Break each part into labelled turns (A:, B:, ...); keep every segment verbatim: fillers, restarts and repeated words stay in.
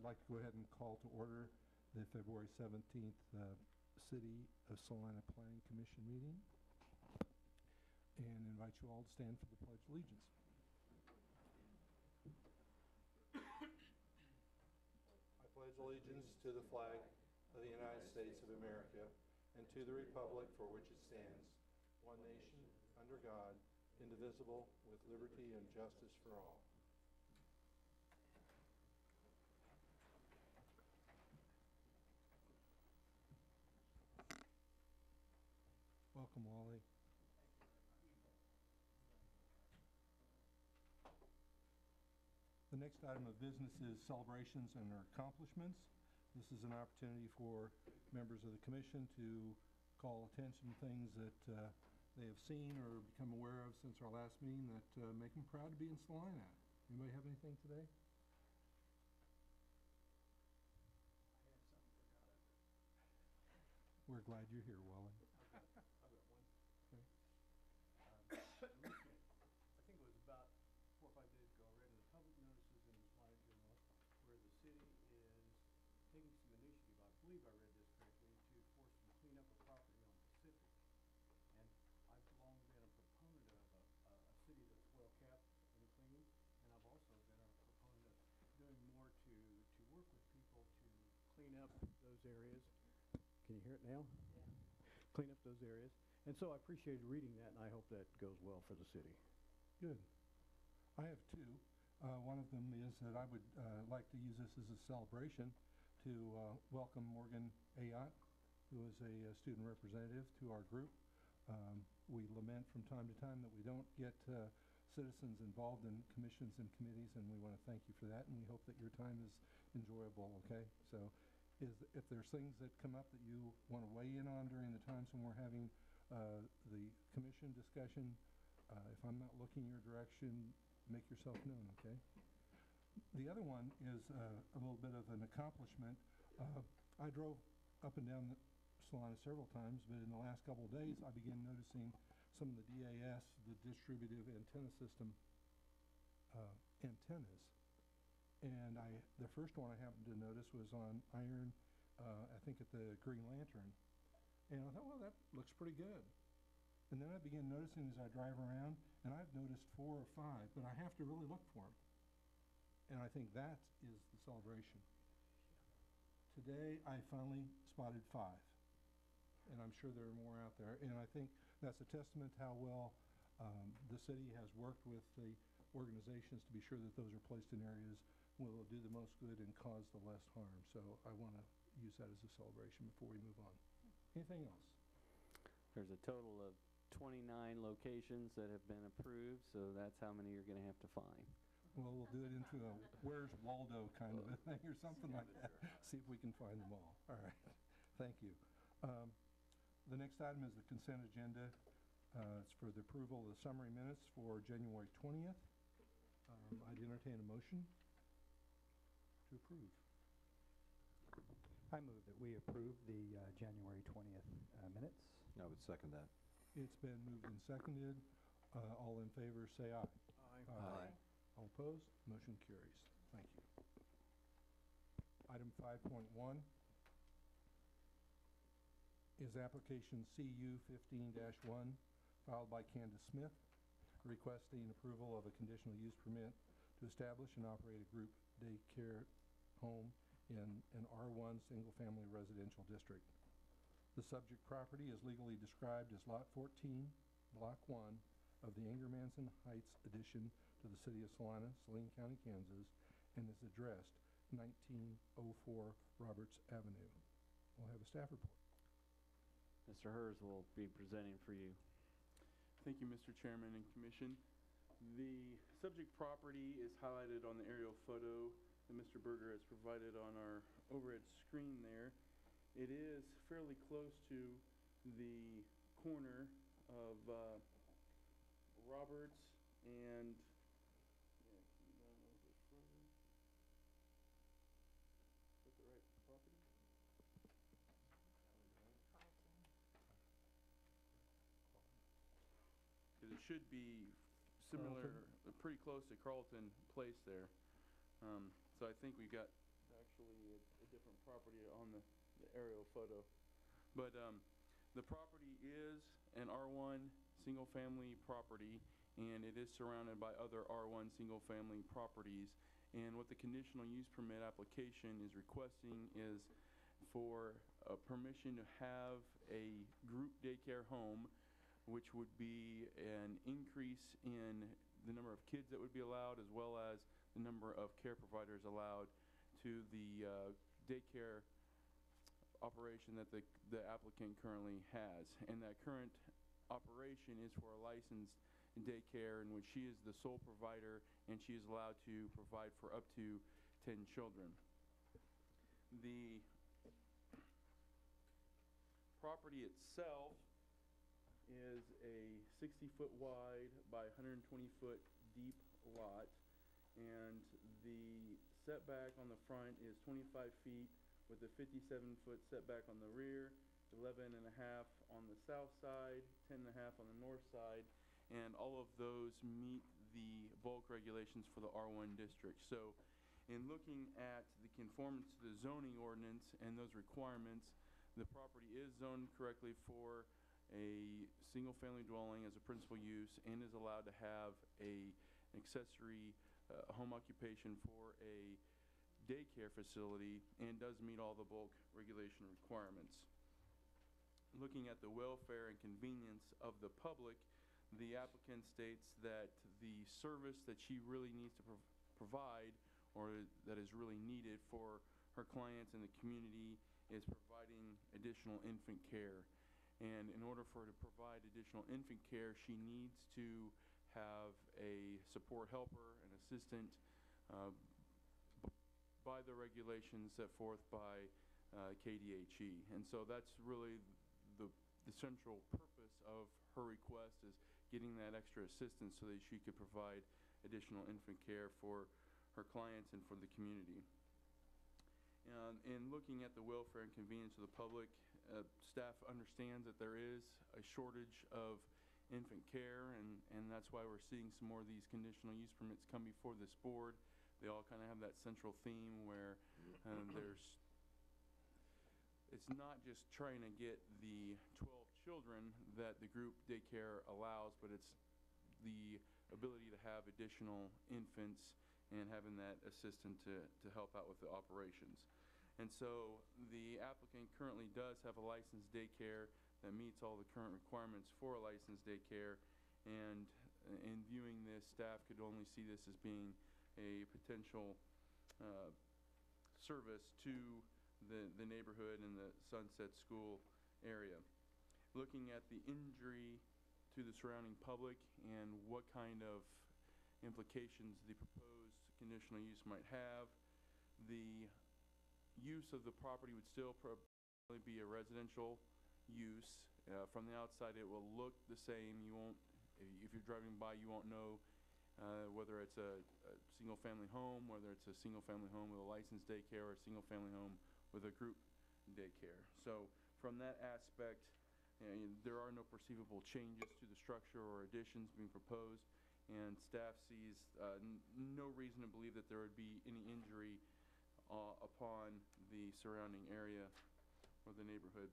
A: like to go ahead and call to order the February seventeenth uh, City of Salina Planning Commission meeting and invite you all to stand for the Pledge of Allegiance. I pledge allegiance to the flag of the United States of America and to the republic for which it stands, one nation, under God, indivisible, with liberty and justice for all. Welcome, Wally. The next item of business is celebrations and our accomplishments. This is an opportunity for members of the commission to call attention to things that uh, they have seen or become aware of since our last meeting that uh, make them proud to be in Salina. Anybody have anything today?
B: I had something forgot of it.
A: We're glad you're here, Wally.
B: I've got, I've got one.
A: Okay.
B: Um, recently, I think it was about four or five days ago, I read in the public notices in the Salina Journal where the city is taking some initiative, I believe I read this correctly, to force some cleanup of property on Pacific. And I've long been a proponent of a, a, a city that's well kept and clean, and I've also been a proponent of doing more to, to work with people to clean up those areas. Can you hear it now? Yeah. Clean up those areas. And so I appreciated reading that, and I hope that goes well for the city.
A: Good. I have two. Uh, one of them is that I would uh, like to use this as a celebration to uh, welcome Morgan Ayotte, who is a, a student representative to our group. Um, we lament from time to time that we don't get uh, citizens involved in commissions and committees, and we want to thank you for that, and we hope that your time is enjoyable, okay? So is if there's things that come up that you want to weigh in on during the times when we're having uh, the commission discussion, uh, if I'm not looking your direction, make yourself known, okay? The other one is uh, a little bit of an accomplishment. Uh, I drove up and down the Salina several times, but in the last couple of days, I began noticing some of the D A S, the distributive antenna system uh, antennas. And I, the first one I happened to notice was on Iron, uh, I think at the Green Lantern. And I thought, well, that looks pretty good. And then I began noticing as I drive around, and I've noticed four or five, but I have to really look for them. And I think that is the celebration. Today, I finally spotted five. And I'm sure there are more out there. And I think that's a testament to how well um, the city has worked with the organizations to be sure that those are placed in areas where they'll do the most good and cause the less harm. So I want to use that as a celebration before we move on. Anything else?
C: There's a total of twenty-nine locations that have been approved, so that's how many you're going to have to find.
A: Well, we'll do it into a Where's Waldo kind of a thing or something like that. See if we can find them all. All right. Thank you. Um, the next item is the consent agenda. Uh, it's for the approval of the summary minutes for January twentieth. Um, I'd entertain a motion to approve.
D: I move that we approve the uh, January twentieth uh, minutes.
E: I would second that.
A: It's been moved and seconded. Uh, all in favor say aye.
B: Aye.
E: Aye.
A: All opposed? Motion carries. Thank you. Item five point one is application C U fifteen dash one filed by Candace Smith, requesting approval of a conditional use permit to establish and operate a group daycare home in an R one single-family residential district. The subject property is legally described as Lot fourteen, Block one of the Ingermanson Heights addition to the City of Salina, Saline County, Kansas, and is addressed nineteen oh four Roberts Avenue. We'll have a staff report.
C: Mister Hers will be presenting for you.
F: Thank you, Mister Chairman and Commission. The subject property is highlighted on the aerial photo that Mister Berger has provided on our overhead screen there. It is fairly close to the corner of uh, Roberts and yeah, is that the right property? Because it should be similar, uh, pretty close to Carlton Place there. Um, so I think we've got actually a, a different property on the, the aerial photo. But um, the property is an R one single-family property, and it is surrounded by other R one single-family properties. And what the conditional use permit application is requesting is for uh, permission to have a group daycare home, which would be an increase in the number of kids that would be allowed, as well as the number of care providers allowed to the uh, daycare operation that the, the applicant currently has. And that current operation is for a licensed daycare in which she is the sole provider, and she is allowed to provide for up to ten children. The property itself is a sixty foot wide by one hundred twenty foot deep lot, and the setback on the front is twenty-five feet with a fifty-seven foot setback on the rear, eleven and a half on the south side, ten and a half on the north side, and all of those meet the bulk regulations for the R one district. So in looking at the conformance to the zoning ordinance and those requirements, the property is zoned correctly for a single-family dwelling as a principal use, and is allowed to have a an accessory uh, home occupation for a daycare facility, and does meet all the bulk regulation requirements. Looking at the welfare and convenience of the public, the applicant states that the service that she really needs to prov provide, or that is really needed for her clients in the community, is providing additional infant care. And in order for her to provide additional infant care, she needs to have a support helper, an assistant, uh, by the regulations set forth by uh, K D H E. And so that's really the, the central purpose of her request, is getting that extra assistance so that she could provide additional infant care for her clients and for the community. Um, in looking at the welfare and convenience of the public, uh, staff understands that there is a shortage of infant care, and, and that's why we're seeing some more of these conditional use permits come before this board. They all kind of have that central theme where um, there's, it's not just trying to get the twelve children that the group daycare allows, but it's the ability to have additional infants and having that assistant to, to help out with the operations. And so the applicant currently does have a licensed daycare that meets all the current requirements for a licensed daycare, and uh, in viewing this, staff could only see this as being a potential uh, service to the, the neighborhood and the Sunset School area. Looking at the injury to the surrounding public and what kind of implications the proposed conditional use might have, the use of the property would still probably be a residential use. Uh, from the outside, it will look the same. You won't, if you're driving by, you won't know uh, whether it's a, a single-family home, whether it's a single-family home with a licensed daycare, or a single-family home with a group daycare. So from that aspect, you know, there are no perceivable changes to the structure or additions being proposed, and staff sees uh, n no reason to believe that there would be any injury uh, upon the surrounding area or the neighborhood.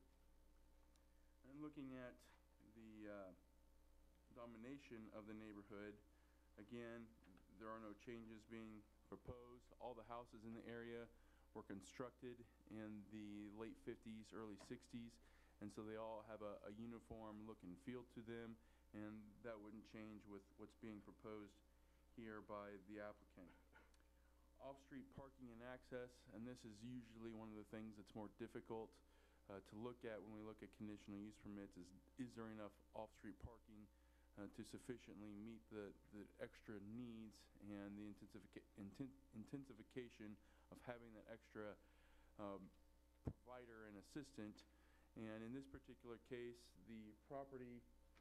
F: And looking at the uh, domination of the neighborhood, again, there are no changes being proposed. All the houses in the area were constructed in the late fifties, early sixties, and so they all have a, a uniform look and feel to them, and that wouldn't change with what's being proposed here by the applicant. Off-street parking and access, and this is usually one of the things that's more difficult uh, to look at when we look at conditional use permits, is is there enough off-street parking uh, to sufficiently meet the, the extra needs and the intensifica inten intensification of having that extra um, provider and assistant. And in this particular case, the property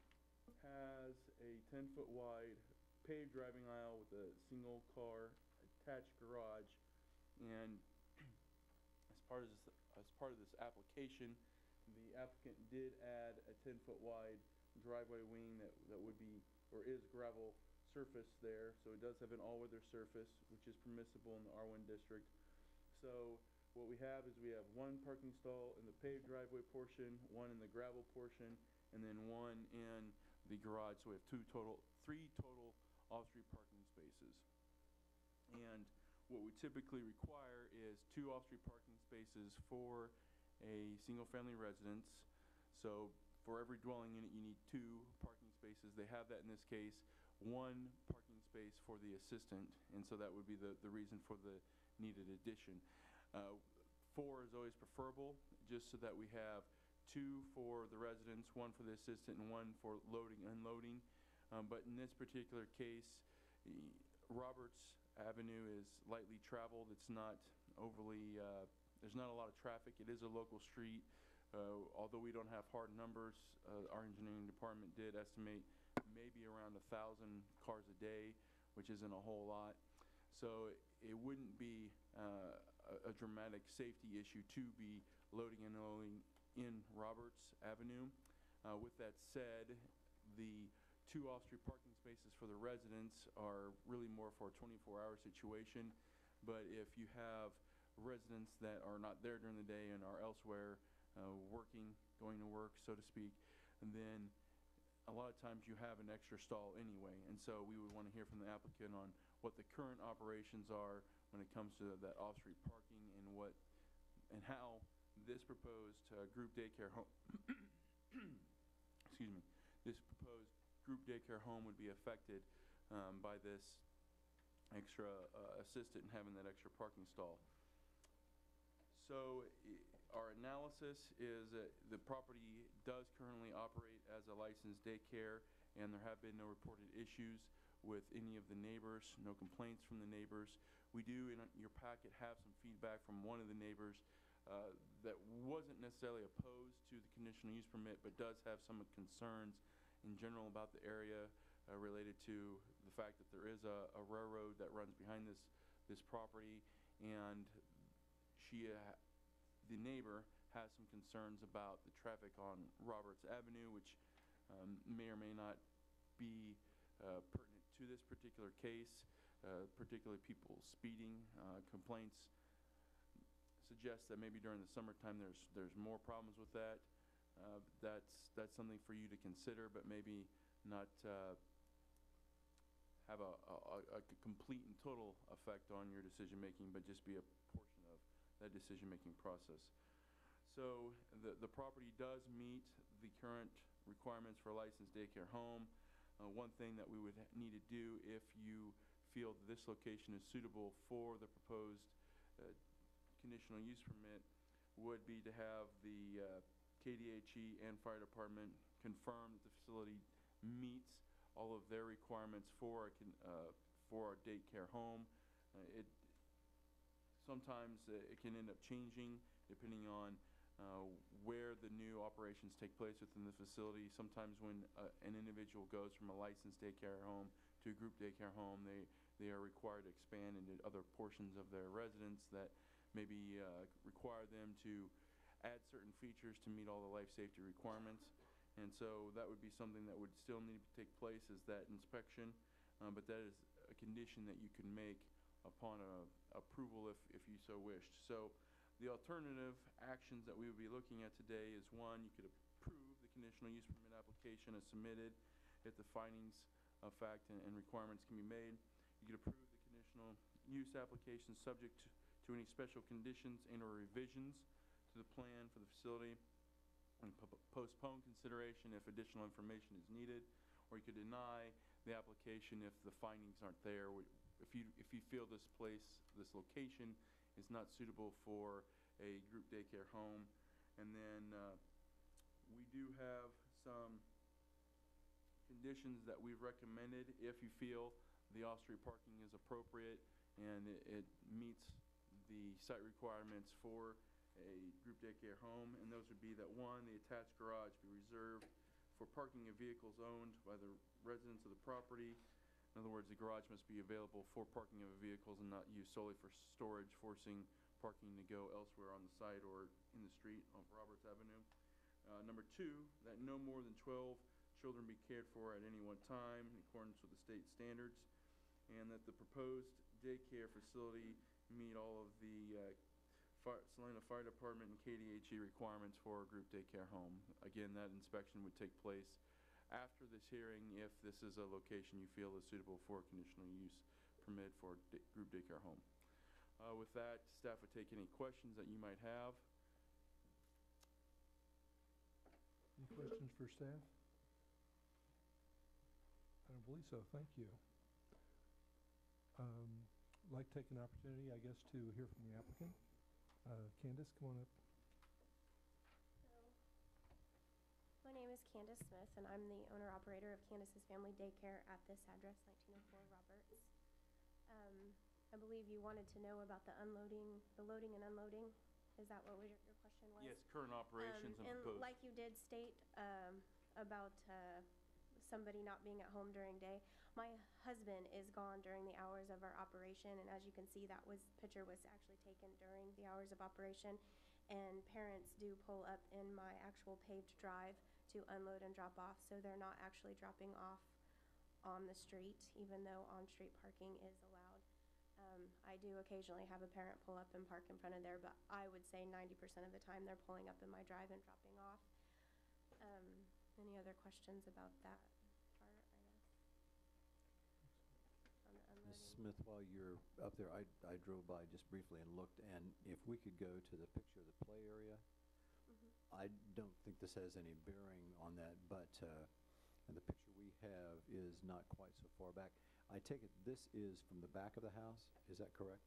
F: has a ten foot wide paved driving aisle with a single car attached garage, and as part of this, as part of this application, the applicant did add a ten foot wide driveway wing that, that would be, or is, gravel surface there, so it does have an all-weather surface, which is permissible in the R one district. so what we have is we have one parking stall in the paved driveway portion, one in the gravel portion, and then one in the garage. So we have two total, three total off-street parking spaces. And what we typically require is two off-street parking spaces for a single-family residence. So for every dwelling unit, you need two parking spaces. They have that in this case, one parking space for the assistant, and so that would be the, the reason for the needed addition. Uh, four is always preferable, just so that we have two for the residents, one for the assistant, and one for loading, unloading. Um, but in this particular case, e- Roberts Avenue is lightly traveled. It's not overly, uh, there's not a lot of traffic. It is a local street. Uh, although we don't have hard numbers, uh, our engineering department did estimate maybe around a thousand cars a day, which isn't a whole lot. So it wouldn't be uh, a, a dramatic safety issue to be loading and unloading in Roberts Avenue. Uh, with that said, the two off-street parking spaces for the residents are really more for a twenty-four hour situation. But if you have residents that are not there during the day and are elsewhere, uh, working, going to work, so to speak, and then a lot of times you have an extra stall anyway. And so we would want to hear from the applicant on what the current operations are when it comes to that off-street parking, and what and how this proposed uh, group daycare home excuse me, this proposed group daycare home would be affected um, by this extra uh, assistant and having that extra parking stall. So i- our analysis is that the property does currently operate as a licensed daycare, and there have been no reported issues with any of the neighbors, no complaints from the neighbors. We do, in your packet, have some feedback from one of the neighbors uh, that wasn't necessarily opposed to the conditional use permit, but does have some concerns in general about the area uh, related to the fact that there is a, a railroad that runs behind this this property, and she, uh, the neighbor, has some concerns about the traffic on Roberts Avenue, which um, may or may not be uh, pertinent to this particular case, uh, particularly people speeding. Uh, complaints suggest that maybe during the summertime there's there's more problems with that. Uh, that's that's something for you to consider, but maybe not uh, have a, a, a complete and total effect on your decision making, but just be a portion of that decision making process. So the the property does meet the current requirements for a licensed daycare home. Uh, one thing that we would ha- need to do, if you feel that this location is suitable for the proposed uh, conditional use permit, would be to have the uh, K D H E and fire department confirm that the facility meets all of their requirements for a con uh, for a daycare home. Uh, it sometimes uh, it can end up changing depending on uh, where the new operations take place within the facility. Sometimes when uh, an individual goes from a licensed daycare home to a group daycare home, they they are required to expand into other portions of their residence that maybe uh, require them to add certain features to meet all the life safety requirements. And so that would be something that would still need to take place, is that inspection, um, but that is a condition that you can make upon a approval if, if you so wished. So the alternative actions that we would be looking at today is, one, you could approve the conditional use permit application as submitted if the findings of fact and, and requirements can be made. You could approve the conditional use application subject to to any special conditions and or revisions to the plan for the facility, and po postpone consideration if additional information is needed, or you could deny the application if the findings aren't there. If you, if you feel this place, this location is not suitable for a group daycare home. And then uh, we do have some conditions that we've recommended if you feel the off-street parking is appropriate and it, it meets the site requirements for a group daycare home. And those would be that, one, the attached garage be reserved for parking of vehicles owned by the residents of the property. In other words, the garage must be available for parking of vehicles and not used solely for storage, forcing parking to go elsewhere on the site or in the street on Roberts Avenue. Uh, number two, that no more than twelve children be cared for at any one time in accordance with the state standards, and that the proposed daycare facility meet all of the uh, Fire, Salina Fire Department and K D H E requirements for a group daycare home. Again, that inspection would take place after this hearing if this is a location you feel is suitable for a conditional use permit for a da- group daycare home. Uh, with that, staff would take any questions that you might have.
A: Any questions for staff? I don't believe so, thank you. Um, I'd like to take an opportunity, I guess, to hear from the applicant. Uh, Candace, come on up.
E: My name is Candace Smith, and I'm the owner-operator of Candace's Family Daycare at this address, nineteen oh four Roberts. Um, I believe you wanted to know about the unloading, the loading and unloading. Is that what was your, your question was?
F: Yes, current operations
E: Um,
F: and proposed.
E: like you did state, um, about, uh, somebody not being at home during day, my husband is gone during the hours of our operation, and as you can see, that was, picture was actually taken during the hours of operation. And parents do pull up in my actual paved drive to unload and drop off, so they're not actually dropping off on the street, even though on-street parking is allowed. Um, I do occasionally have a parent pull up and park in front of there, but I would say ninety percent of the time they're pulling up in my drive and dropping off. Um, any other questions about that part, I guess? On the
G: Miz
E: unloading?
G: Smith, while you're up there, I, I drove by just briefly and looked, and if we could go to the picture of the play area,
E: Mhm.
G: I don't think this has any bearing on that, but, uh, and the picture we have is not quite so far back. I take it this is from the back of the house, is that correct?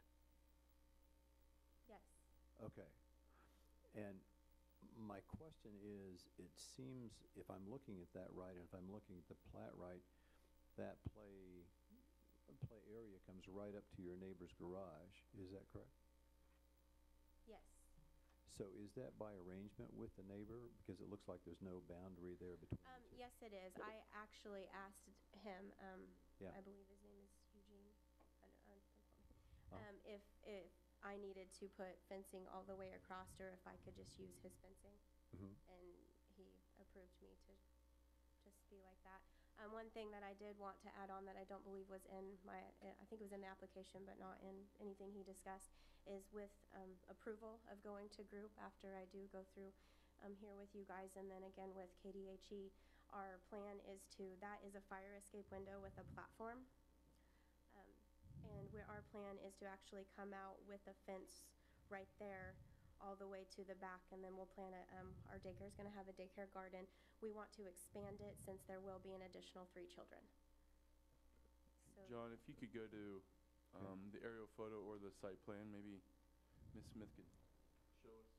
E: Yes.
G: Okay. And my question is, it seems, if I'm looking at that right, and if I'm looking at the plat right, that play, play area comes right up to your neighbor's garage, is that correct?
E: Yes.
G: So is that by arrangement with the neighbor? Because it looks like there's no boundary there between
E: Um,
G: the two.
E: yes, it is. I actually asked him, um,
G: Yeah.
E: I believe his name is Eugene, I don't, I don't know.
G: Oh.
E: Um, if, if I needed to put fencing all the way across, or if I could just use his fencing,
G: Mhm.
E: and he approved me to just be like that. Um, one thing that I did want to add on that I don't believe was in my, uh, I think it was in the application, but not in anything he discussed, is with, um, approval of going to group after I do go through, um, here with you guys, and then again with K D H E. Our plan is to, that is a fire escape window with a platform. Um, and where our plan is to actually come out with a fence right there all the way to the back, and then we'll plan a, um, our daycare's gonna have a daycare garden. We want to expand it since there will be an additional three children. So,
F: John, if you could go to um, the aerial photo or the site plan, maybe Miz Smith could show us.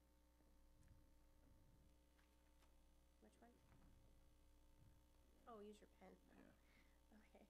E: which one? Oh, use your pen.
F: Yeah.
E: Okay.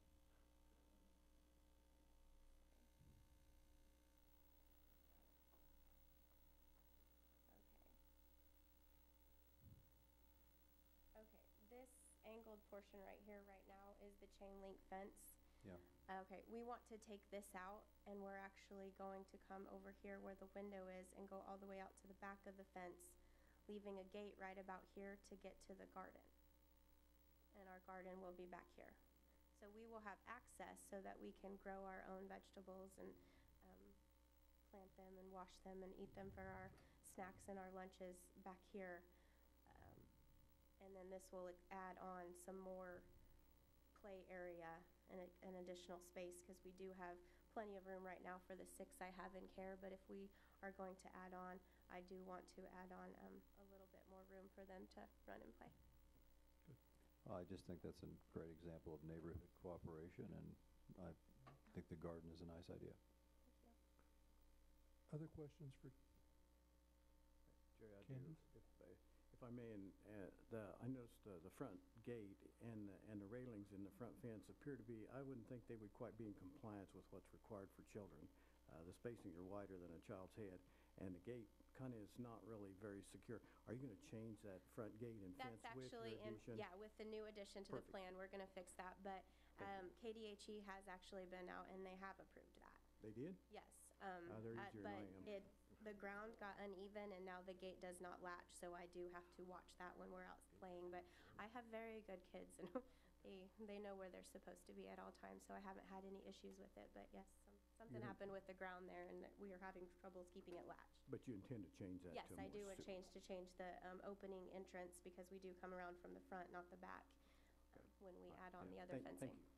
E: Okay. Okay, this angled portion right here, right now, is the chain link fence.
G: Yeah.
E: Okay, we want to take this out, and we're actually going to come over here where the window is and go all the way out to the back of the fence, leaving a gate right about here to get to the garden. And our garden will be back here. So we will have access so that we can grow our own vegetables and um, plant them and wash them and eat them for our snacks and our lunches back here. Um, And then this will add on some more play area and a- an additional space, because we do have plenty of room right now for the six I have in care. But if we are going to add on, I do want to add on um, a little bit more room for them to run and play.
G: I just think that's a great example of neighborhood cooperation, and I think the garden is a nice idea.
E: Thank you.
A: Other questions for
B: Jerry, I do,
A: Candace?
B: if, I- if I may, and, uh, the, I noticed uh, the front gate and, the- and the railings in the front fence appear to be, I wouldn't think they would quite be in compliance with what's required for children. Uh, the spacing are wider than a child's head, and the gate kind of is not really very secure. Are you gonna change that front gate and fence
E: That's
B: with your
E: actually in,
B: addition?
E: yeah, with the new addition to the
B: Perfect.
E: plan, we're gonna fix that. But
B: Thank you.
E: um, K D H E has actually been out and they have approved that.
B: They did?
E: Yes. um,
B: Ah, they're
E: uh,
B: easier than I am.
E: But it, the ground got uneven, and now the gate does not latch, so I do have to watch that when we're out playing. But I have very good kids, and they, they know where they're supposed to be at all times, so I haven't had any issues with it. But yes, some Something
H: You're-
E: happened with the ground there, and that we are having troubles keeping it latched.
H: But you intend to change that
E: Yes,
H: to a
E: I
H: more
E: do a
H: su-
E: change to change the um, opening entrance, because we do come around from the front, not the back, um, when we add on the
H: Yeah,
E: other
H: thank-
E: fencing.
H: Thank you.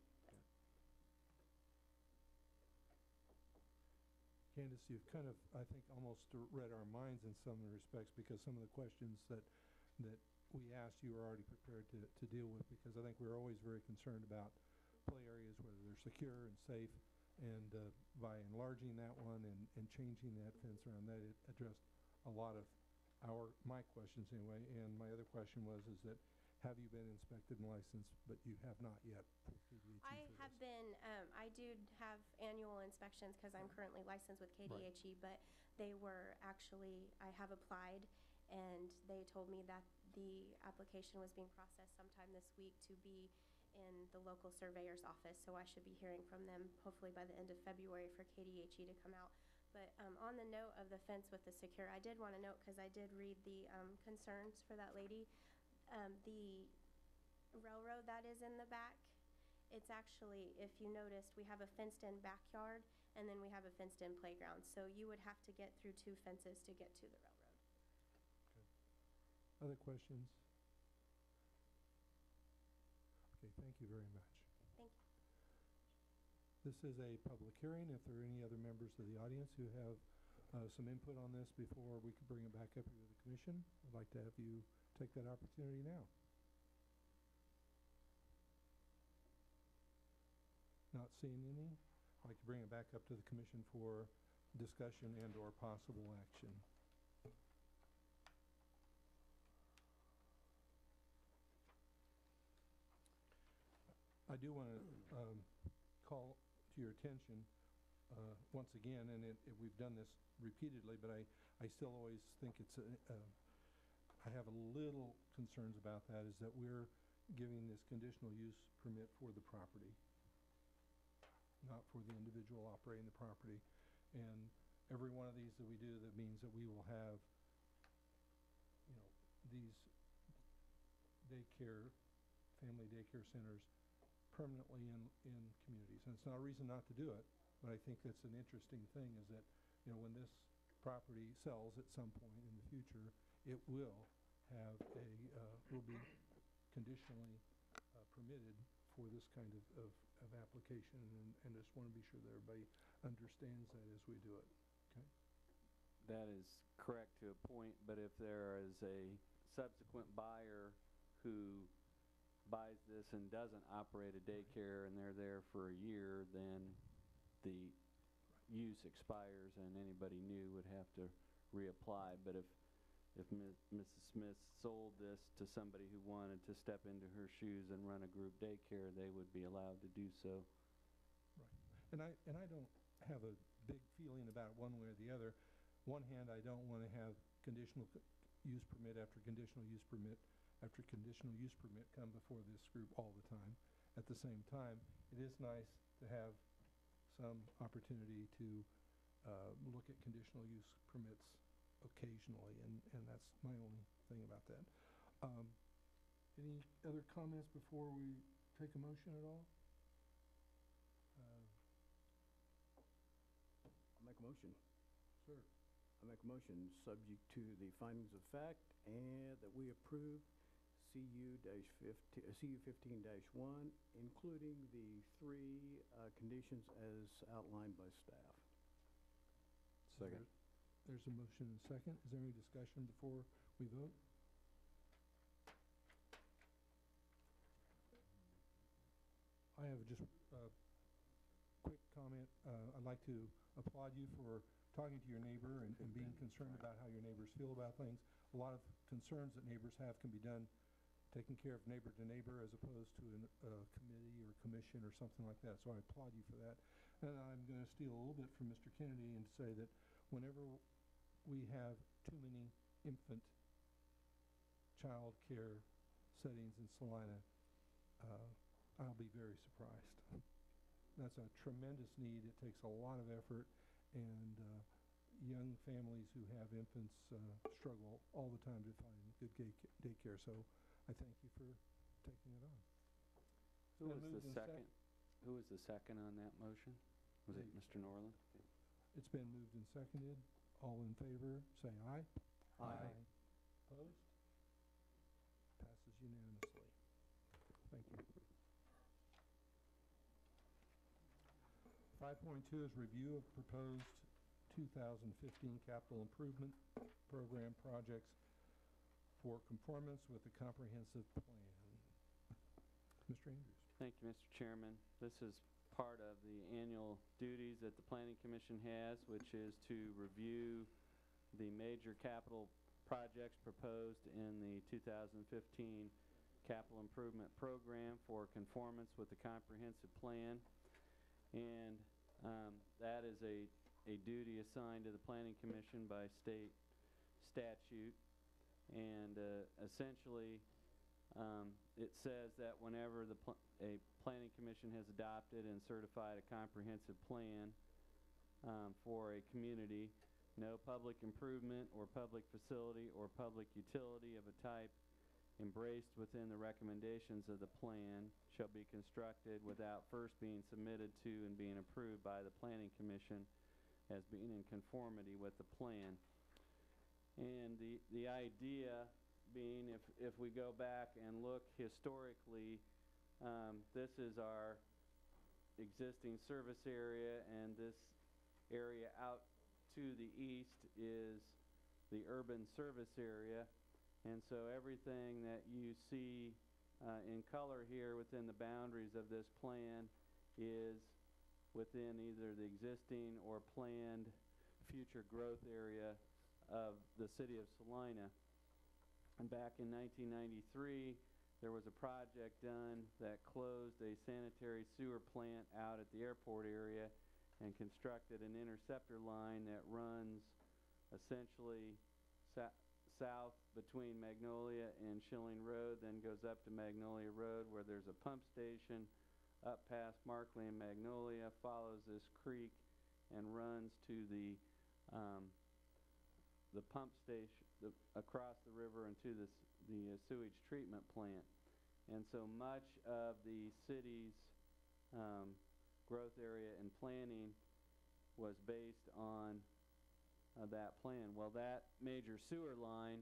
A: Candace, you've kind of, I think, almost uh, read our minds in some respects, because some of the questions that, that we asked you are already prepared to, to deal with, because I think we're always very concerned about play areas, whether they're secure and safe, and uh, by enlarging that one and, and changing that fence around that, it addressed a lot of our, my questions anyway. And my other question was, is that, have you been inspected and licensed, but you have not yet for K D H E
E: I
A: for
E: have
A: this?
E: been, um, I do have annual inspections, because I'm currently licensed with K D H E, but they were actually, I have applied, and they told me that the application was being processed sometime this week to be in the local surveyor's office, so I should be hearing from them hopefully by the end of February for K D H E to come out. But um, on the note of the fence with the secure, I did want to note, because I did read the um, concerns for that lady, um, the railroad that is in the back, it's actually, if you noticed, we have a fenced-in backyard, and then we have a fenced-in playground, so you would have to get through two fences to get to the railroad.
A: Other questions? Okay, thank you very much.
E: Thank you.
A: This is a public hearing. If there are any other members of the audience who have uh, some input on this before we can bring it back up here to the commission, I'd like to have you take that opportunity now. Not seeing any, I'd like to bring it back up to the commission for discussion and/or possible action. I do want to um, call to your attention uh, once again, and it, it, we've done this repeatedly, but I, I still always think it's, a, uh, I have a little concerns about that, is that we're giving this conditional use permit for the property, not for the individual operating the property. And every one of these that we do, that means that we will have, you know, these daycare, family daycare centers permanently in, in communities. And it's not a reason not to do it, but I think that's an interesting thing, is that, you know, when this property sells at some point in the future, it will have a, uh, will be conditionally uh, permitted for this kind of, of, of application, and, and just want to be sure that everybody understands that as we do it, okay?
C: That is correct to a point, but if there is a subsequent buyer who buys this and doesn't operate a daycare and they're there for a year, then the use expires and anybody new would have to reapply. But if, if Missus Smith sold this to somebody who wanted to step into her shoes and run a group daycare, they would be allowed to do so.
A: Right. And I, and I don't have a big feeling about it one way or the other. One hand, I don't want to have conditional c- use permit after conditional use permit after conditional use permit come before this group all the time. At the same time, it is nice to have some opportunity to uh, look at conditional use permits occasionally, and, and that's my only thing about that. Um, any other comments before we take a motion at all? Uh,
H: I'll make a motion.
A: Sir.
H: I make a motion, subject to the findings of fact, and that we approve C U dash fifteen, uh, C U fifteen dash one, including the three uh, conditions as outlined by staff.
G: Second.
A: There's a motion and a second. Is there any discussion before we vote? I have just a quick comment. Uh, I'd like to applaud you for talking to your neighbor and, and being concerned about how your neighbors feel about things. A lot of concerns that neighbors have can be done taking care of neighbor to neighbor, as opposed to a uh, committee or commission or something like that. So I applaud you for that. And I'm going to steal a little bit from Mister Kennedy and say that whenever we have too many infant child care settings in Salina, uh, I'll be very surprised. That's a tremendous need. It takes a lot of effort, and uh, young families who have infants uh, struggle all the time to find good gay ca- daycare. So I thank you for taking it on.
C: Who
A: Been
C: was
A: moved
C: the
A: and sec-
C: second? Who was the second on that motion? Was it
A: Hey.
C: Mister Norland?
A: It's been moved and seconded. All in favor, say aye.
G: Aye.
A: Opposed? Passes unanimously. Thank you. Five point two is review of proposed two thousand fifteen capital improvement program projects for conformance with the comprehensive plan. Mister Andrews.
C: Thank you, Mister Chairman. This is part of the annual duties that the Planning Commission has, which is to review the major capital projects proposed in the two thousand fifteen capital improvement program for conformance with the comprehensive plan. And um, that is a, a duty assigned to the Planning Commission by state statute. And uh, essentially, um, it says that whenever the pl a Planning Commission has adopted and certified a comprehensive plan um, for a community, no public improvement or public facility or public utility of a type embraced within the recommendations of the plan shall be constructed without first being submitted to and being approved by the Planning Commission as being in conformity with the plan. And the, the idea being, if, if we go back and look historically, um, this is our existing service area, and this area out to the east is the urban service area. And so everything that you see uh, in color here within the boundaries of this plan is within either the existing or planned future growth area of the city of Salina. And back in nineteen ninety-three, there was a project done that closed a sanitary sewer plant out at the airport area and constructed an interceptor line that runs essentially sa south between Magnolia and Schilling Road, then goes up to Magnolia Road where there's a pump station, up past Markley and Magnolia, follows this creek and runs to the um, the pump station the, across the river and to the, the uh, sewage treatment plant. And so much of the city's um, growth area and planning was based on uh, that plan. Well, that major sewer line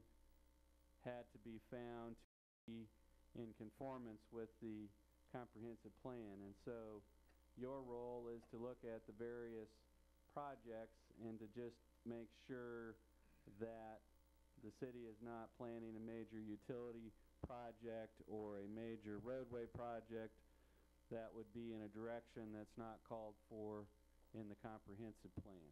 C: had to be found to be in conformance with the comprehensive plan. And so your role is to look at the various projects and to just make sure that the city is not planning a major utility project or a major roadway project that would be in a direction that's not called for in the comprehensive plan.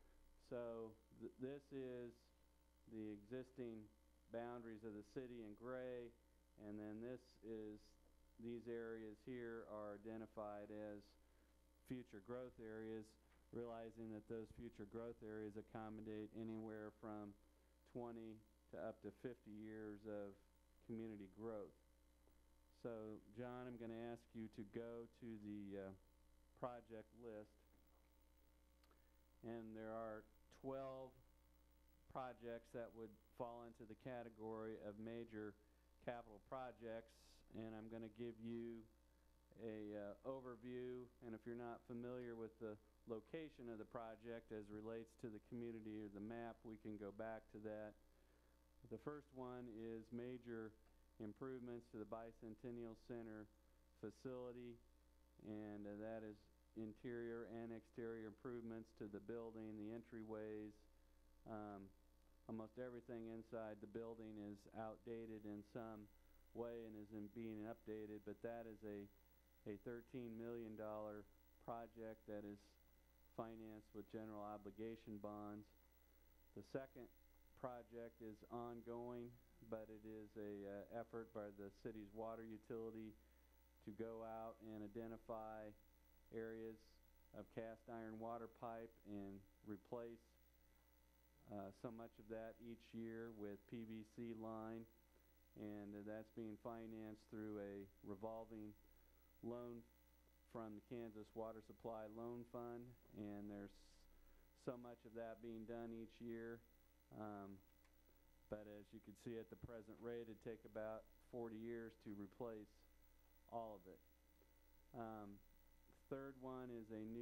C: So th this is the existing boundaries of the city in gray, and then this is, these areas here are identified as future growth areas, realizing that those future growth areas accommodate anywhere from twenty to up to fifty years of community growth. So, John, I'm going to ask you to go to the uh, project list, and there are twelve projects that would fall into the category of major capital projects, and I'm going to give you a uh, overview, and if you're not familiar with the location of the project as relates to the community or the map, we can go back to that. The first one is major improvements to the Bicentennial Center facility, and uh, that is interior and exterior improvements to the building, the entryways. Um, almost everything inside the building is outdated in some way and is in being updated, but that is a, a thirteen million dollar project that is financed with general obligation bonds. The second project is ongoing, but it is a uh, effort by the city's water utility to go out and identify areas of cast iron water pipe and replace uh, so much of that each year with P V C line, and uh, that's being financed through a revolving loan from the Kansas Water Supply Loan Fund, and there's so much of that being done each year. Um, but as you can see at the present rate, it'd take about forty years to replace all of it. Um, third one is a new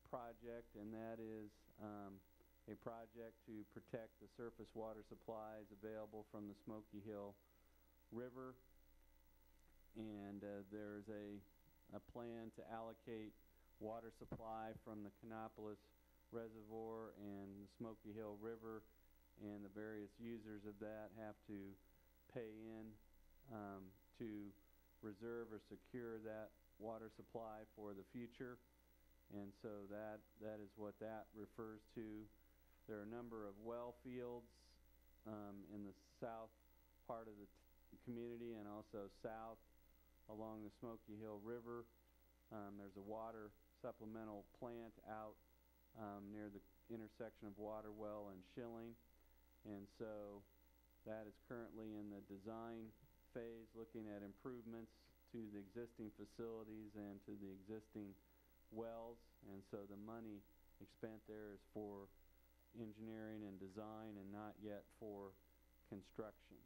C: project, and that is um, a project to protect the surface water supplies available from the Smoky Hill River. And uh, there's a, a plan to allocate water supply from the Canopolis Reservoir and the Smoky Hill River, and the various users of that have to pay in um, to reserve or secure that water supply for the future. And so that that is what that refers to. There are a number of well fields um, in the south part of the t- community and also south along the Smoky Hill River. Um, there's a water supplemental plant out um, near the intersection of Waterwell and Schilling. And so that is currently in the design phase, looking at improvements to the existing facilities and to the existing wells. And so the money spent there is for engineering and design and not yet for construction.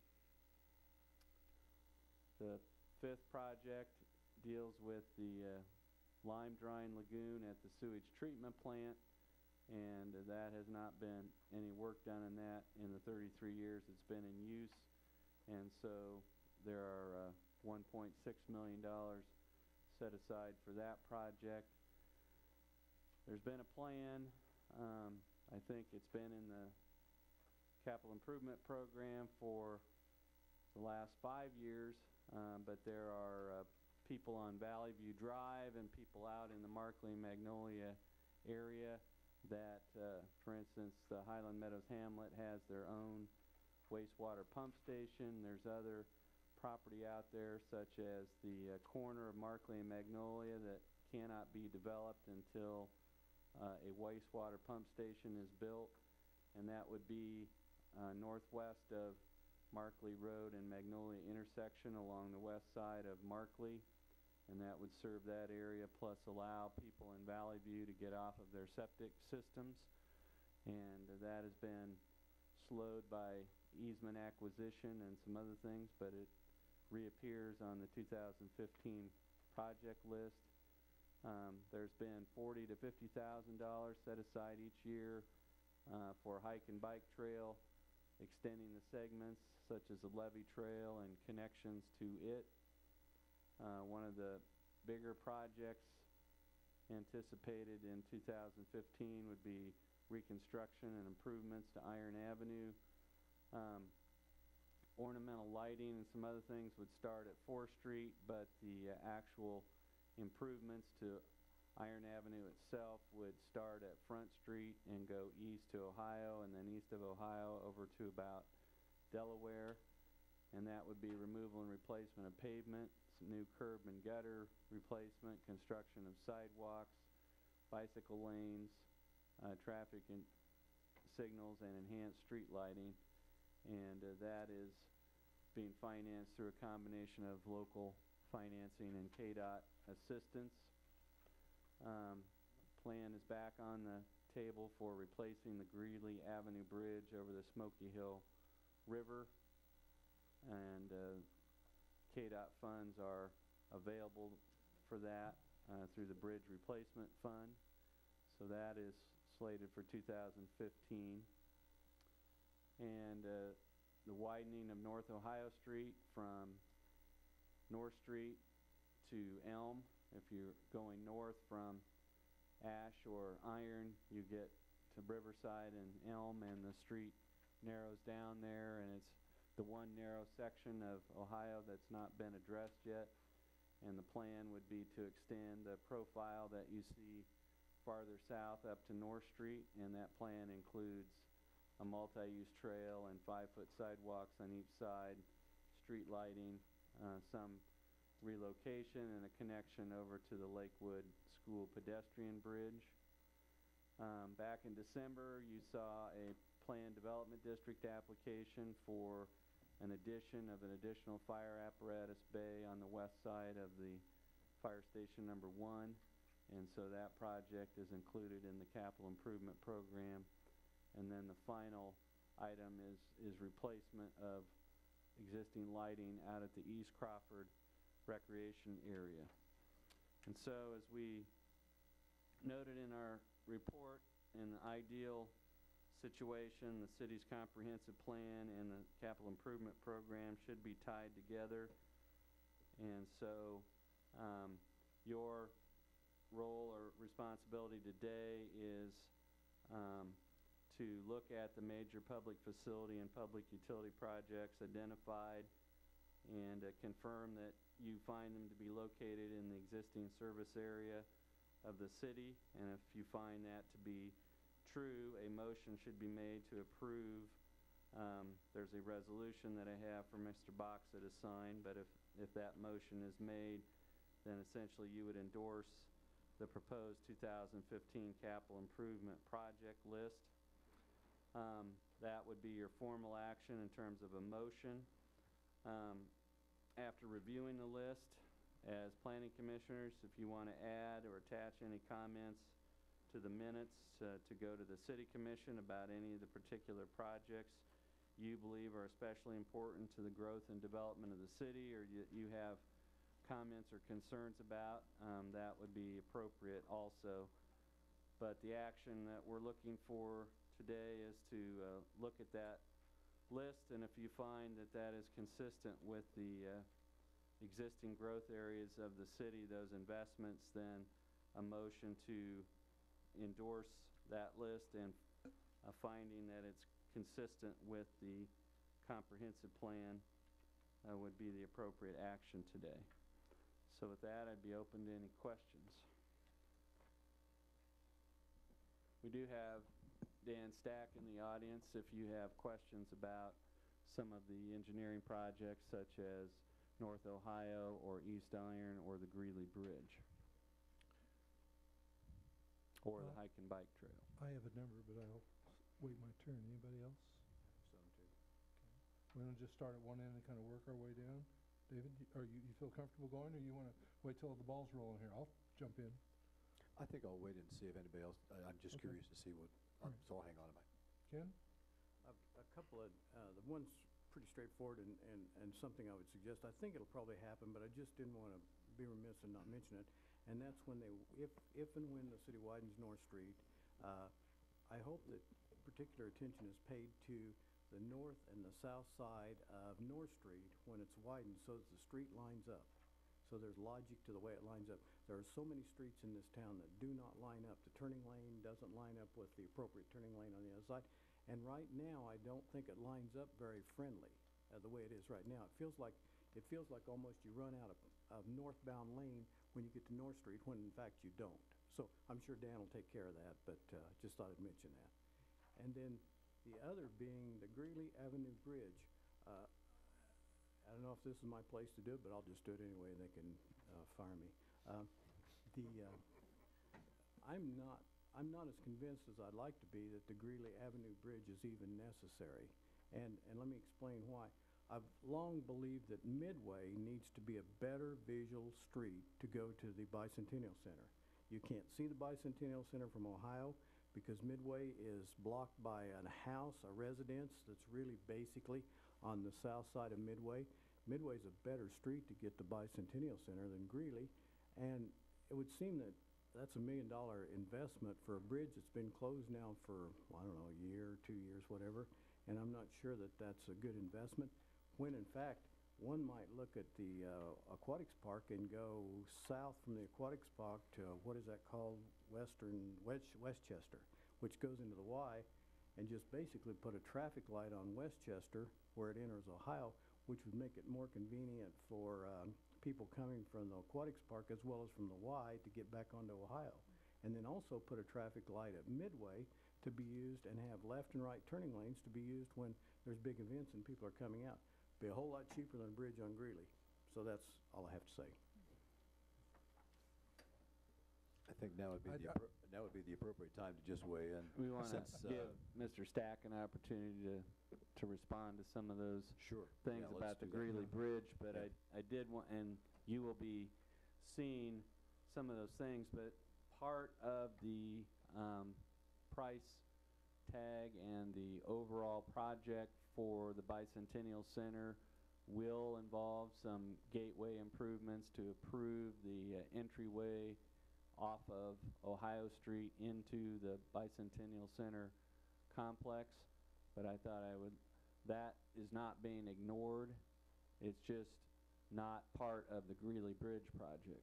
C: The fifth project deals with the uh, lime drying lagoon at the sewage treatment plant, and uh, that has not been any work done in that in the thirty-three years it's been in use. And so there are uh, one point six million dollars set aside for that project. There's been a plan, um, I think it's been in the capital improvement program for the last five years, um, but there are uh, people on Valley View Drive and people out in the Markley and Magnolia area that, uh, for instance, the Highland Meadows Hamlet has their own wastewater pump station. There's other property out there, such as the uh, corner of Markley and Magnolia, that cannot be developed until uh, a wastewater pump station is built, and that would be uh, northwest of Markley Road and Magnolia intersection along the west side of Markley, and that would serve that area, plus allow people in Valley View to get off of their septic systems. And uh, that has been slowed by easement acquisition and some other things, but it reappears on the two thousand fifteen project list. Um, there's been forty to fifty thousand dollars set aside each year uh, for hike and bike trail, extending the segments such as the levee trail and connections to it. Uh, one of the bigger projects anticipated in two thousand fifteen would be reconstruction and improvements to Iron Avenue. Um, ornamental lighting and some other things would start at fourth Street, but the uh, actual improvements to Iron Avenue itself would start at Front Street and go east to Ohio, and then east of Ohio over to about Delaware. And that would be removal and replacement of pavement, some new curb and gutter replacement, construction of sidewalks, bicycle lanes, uh, traffic and signals, and enhanced street lighting. And uh, that is being financed through a combination of local financing and K D O T assistance. Um, plan is back on the table for replacing the Greeley Avenue Bridge over the Smoky Hill River, and uh, K D O T funds are available for that uh, through the Bridge Replacement Fund. So that is slated for two thousand fifteen. And uh, the widening of North Ohio Street from North Street to Elm. If you're going north from Ash or Iron, you get to Riverside and Elm, and the street narrows down there, and it's the one narrow section of Ohio that's not been addressed yet. And the plan would be to extend the profile that you see farther south up to North Street, and that plan includes a multi-use trail and five-foot sidewalks on each side, street lighting, uh, some relocation, and a connection over to the Lakewood School pedestrian bridge. Um, back in December, you saw a planned development district application for an addition of an additional fire apparatus bay on the west side of the fire station number one. And so that project is included in the capital improvement program. And then the final item is, is replacement of existing lighting out at the East Crawford recreation area. And so, as we noted in our report, in the ideal situation, the city's comprehensive plan and the capital improvement program should be tied together. And so, um, your role or responsibility today is, um, to look at the major public facility and public utility projects identified and uh, confirm that you find them to be located in the existing service area of the city. And if you find that to be true, a motion should be made to approve. Um, there's a resolution that I have for Mister Box that is signed, but if, if that motion is made, then essentially you would endorse the proposed two thousand fifteen capital improvement project list. Um, that would be your formal action in terms of a motion. Um, after reviewing the list, as planning commissioners, if you want to add or attach any comments to the minutes uh, to go to the city commission about any of the particular projects you believe are especially important to the growth and development of the city, or you, you have comments or concerns about, um, that would be appropriate also. But the action that we're looking for today is to uh, look at that list, and if you find that that is consistent with the uh, existing growth areas of the city, those investments, then a motion to endorse that list and a finding that it's consistent with the comprehensive plan uh, would be the appropriate action today. So with that, I'd be open to any questions. We do have Dan Stack in the audience if you have questions about some of the engineering projects such as North Ohio or East Iron or the Greeley Bridge or the
A: Uh,
C: hike and bike trail.
A: I have a number, but I'll wait my turn. Anybody else?
H: Some too.
A: We want to just start at one end and kind of work our way down? David, y- are you, you feel comfortable going, or you want to wait till the ball's rolling here? I'll jump in.
G: I think I'll wait and see if anybody else, I, I'm just
A: Okay.
G: curious to see what, um,
A: Alright.
G: so I'll hang on to my.
A: Ken?
H: A, a couple of, uh, the one's pretty straightforward and, and, and something I would suggest. I think it'll probably happen, but I just didn't want to be remiss and not mention it. And that's when they, if, if and when the city widens North Street, uh, I hope that particular attention is paid to the north and the south side of North Street when it's widened so that the street lines up. So there's logic to the way it lines up. There are so many streets in this town that do not line up. The turning lane doesn't line up with the appropriate turning lane on the other side. And right now, I don't think it lines up very friendly, uh, the way it is right now. It feels like, it feels like almost you run out of, of northbound lane when you get to North Street, when in fact you don't. So I'm sure Dan will take care of that, but, uh, just thought I'd mention that. And then the other being the Greeley Avenue Bridge. Uh, I don't know if this is my place to do it, but I'll just do it anyway, and they can, uh, fire me. Um, the, uh, I'm not, I'm not as convinced as I'd like to be that the Greeley Avenue Bridge is even necessary. And, and let me explain why. I've long believed that Midway needs to be a better visual street to go to the Bicentennial Center. You can't see the Bicentennial Center from Ohio because Midway is blocked by a house, a residence that's really basically on the south side of Midway. Midway's a better street to get to Bicentennial Center than Greeley, and it would seem that that's a million dollar investment for a bridge that's been closed now for, I don't know, a year, two years, whatever, and I'm not sure that that's a good investment, when in fact, one might look at the uh, aquatics park and go south from the aquatics park to, what is that called, Western, West, Westchester, which goes into the Y, and just basically put a traffic light on Westchester where it enters Ohio, which would make it more convenient for um, people coming from the aquatics park as well as from the Y to get back onto Ohio. And then also put a traffic light at Midway to be used and have left and right turning lanes to be used when there's big events and people are coming out. Be a whole lot cheaper than a bridge on Greeley. So that's all I have to say.
G: I think now would be
A: I'd-
G: the, appro- now would be the appropriate time to just weigh in.
C: We want to
G: since, uh,
C: give Mister Stack an opportunity to, to respond to some of those
G: Sure.
C: things
G: Yeah, let's
C: about the
G: do that.
C: Greeley Bridge, but
G: Yeah.
C: I, I did want, and you will be seeing some of those things, but part of the, um, price tag and the overall project for the Bicentennial Center will involve some gateway improvements to improve the uh, entryway off of Ohio Street into the Bicentennial Center complex, but I thought I would, that is not being ignored. It's just not part of the Greeley Bridge project.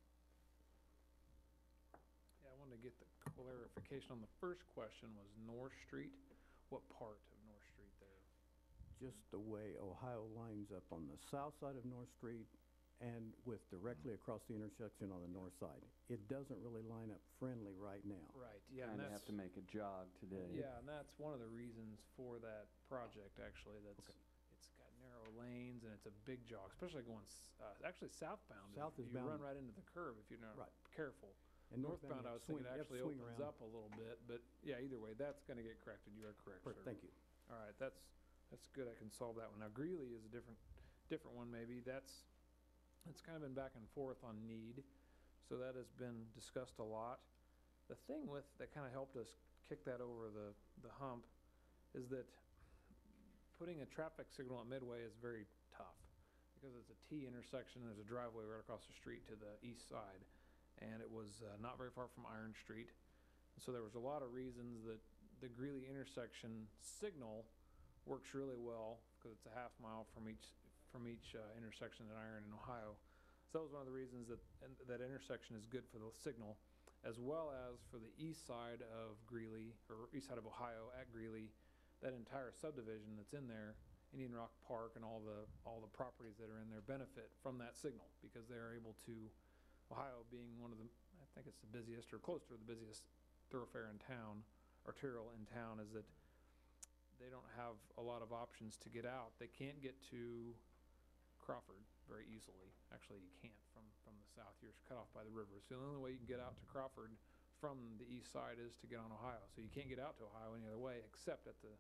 I: Yeah, I wanted to get the clarification on the first question was North Street. What part of North Street there?
H: Just the way Ohio lines up on the south side of North Street and with directly across the intersection on the north side. It doesn't really line up friendly right now.
I: Right, yeah, and
C: Kinda
I: that's,
C: have to make a jog today.
I: yeah, and that's one of the reasons for that project, actually, that's,
H: Okay.
I: it's got narrow lanes and it's a big jog, especially going, s- uh, actually southbound. if
H: South is
I: You run
H: bound-
I: right into the curb if you're not
H: Right.
I: careful.
H: And
I: Northbound, I
H: you have
I: was
H: to swing-
I: thinking
H: you have to
I: actually
H: swing
I: opens
H: around.
I: up a little bit, but yeah, either way, that's gonna get corrected. You are correct, sir.
H: Perfect, thank you.
I: All right, that's, that's good. I can solve that one. Now Greeley is a different, different one maybe. That's, it's kind of been back and forth on need. So that has been discussed a lot. The thing with, that kind of helped us kick that over the, the hump is that putting a traffic signal at Midway is very tough because it's a T intersection. There's a driveway right across the street to the east side. And it was uh, not very far from Iron Street. So there was a lot of reasons that the Greeley intersection signal works really well because it's a half mile from each from each uh, intersection at Iron and Ohio. So that was one of the reasons that and that intersection is good for the signal, as well as for the east side of Greeley, or east side of Ohio at Greeley, that entire subdivision that's in there, Indian Rock Park and all the all the properties that are in there benefit from that signal because they're able to, Ohio being one of the, I think it's the busiest or close to the busiest thoroughfare in town, arterial in town, is that they don't have a lot of options to get out. They can't get to Crawford very easily. Actually, you can't from, from the south. You're cut off by the river. So the only way you can get out to Crawford from the east side is to get on Ohio. So you can't get out to Ohio any other way except at the,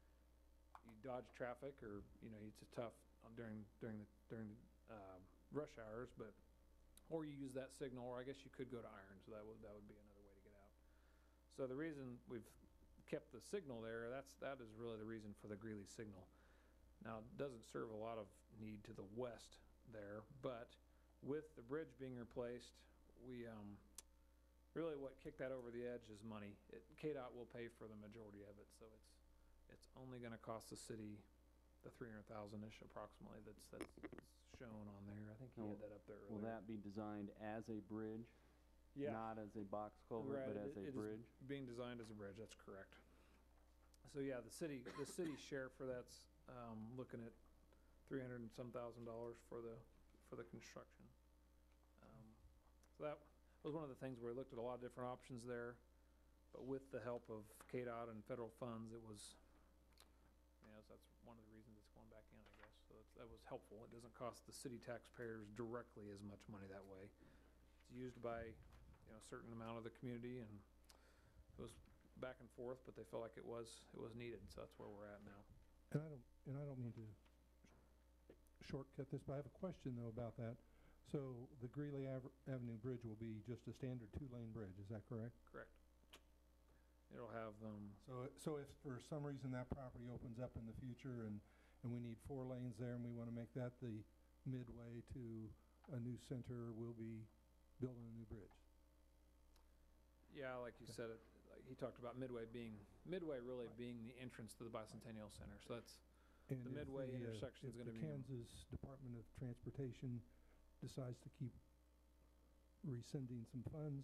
I: you dodge traffic or, you know, it's a tough uh, during, during the, during the uh, rush hours, but or you use that signal, or I guess you could go to Iron, so that would, that would be another way to get out. So the reason we've kept the signal there, that's, that is really the reason for the Greeley signal. Now, it doesn't serve a lot of need to the west there, but with the bridge being replaced, we, um, really what kicked that over the edge is money. It, K DOT will pay for the majority of it, so it's, it's only gonna cost the city the three hundred thousand-ish approximately that's, that's shown on there. I think he had that up there earlier.
C: Will that be designed as a bridge?
I: Yeah.
C: Not as a box culvert,
I: Right,
C: but
I: it-
C: as a
I: it is
C: bridge?
I: being designed as a bridge, that's correct. So yeah, the city, the city share for that's, um, looking at three hundred and some thousand dollars for the, for the construction. Um, So that was one of the things where we looked at a lot of different options there, but with the help of K DOT and federal funds, it was, you know, so that's one of the reasons it's going back in, I guess. So that's, that was helpful. It doesn't cost the city taxpayers directly as much money that way. It's used by, you know, a certain amount of the community, and it was back and forth, but they felt like it was, it was needed, so that's where we're at now.
A: And I don't, and I don't mean to shortcut this, but I have a question though about that. So the Greeley Ave- Avenue Bridge will be just a standard two-lane bridge, is that correct?
I: Correct. It'll have, um,
A: So, so if for some reason that property opens up in the future and, and we need four lanes there and we want to make that the midway to a new center, we'll be building a new bridge.
I: yeah, like you
A: Okay.
I: said, it, like he talked about Midway being, Midway really being the entrance to the Bicentennial Center, so that's,
A: And
I: The
A: if
I: Midway
A: uh,
I: intersection's gonna be-
A: If the Kansas Department of Transportation decides to keep rescinding some funds,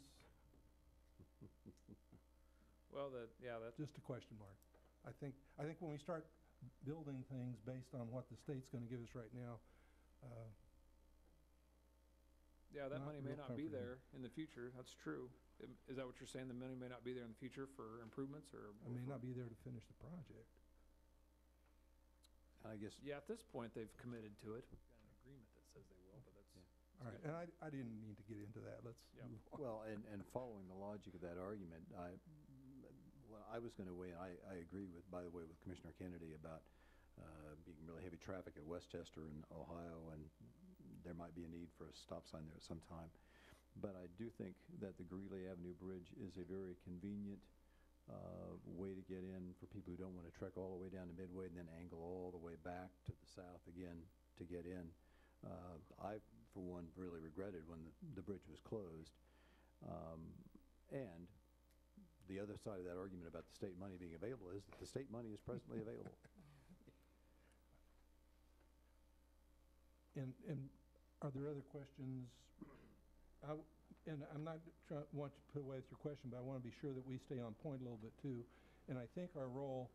I: well, the, yeah, that's,
A: just a question mark. I think, I think when we start building things based on what the state's gonna give us right now, uh,
I: yeah, that
A: not
I: money may
A: real
I: not be
A: comforting.
I: there in the future, that's true. Im- Is that what you're saying, the money may not be there in the future for improvements, or?
A: I may not be there to finish the project.
G: I guess,
I: Yeah, at this point, they've committed to it. We've got an agreement that says they will, but that's.
A: All right, and I, I didn't mean to get into that, let's
I: Yeah.
A: move on.
G: well, and, and following the logic of that argument, I, well, I was gonna weigh, in. I, I agree with, by the way, with Commissioner Kennedy about, uh, being really heavy traffic at Westchester and Ohio, and there might be a need for a stop sign there at some time. But I do think that the Greeley Avenue Bridge is a very convenient, uh, way to get in for people who don't wanna trek all the way down to Midway and then angle all the way back to the south again to get in. Uh, I, for one, really regretted when the, the bridge was closed. Um, And the other side of that argument about the state money being available is that the state money is presently available.
A: And, and are there other questions? I w- And I'm not trying, want to put away with your question, but I want to be sure that we stay on point a little bit too. And I think our role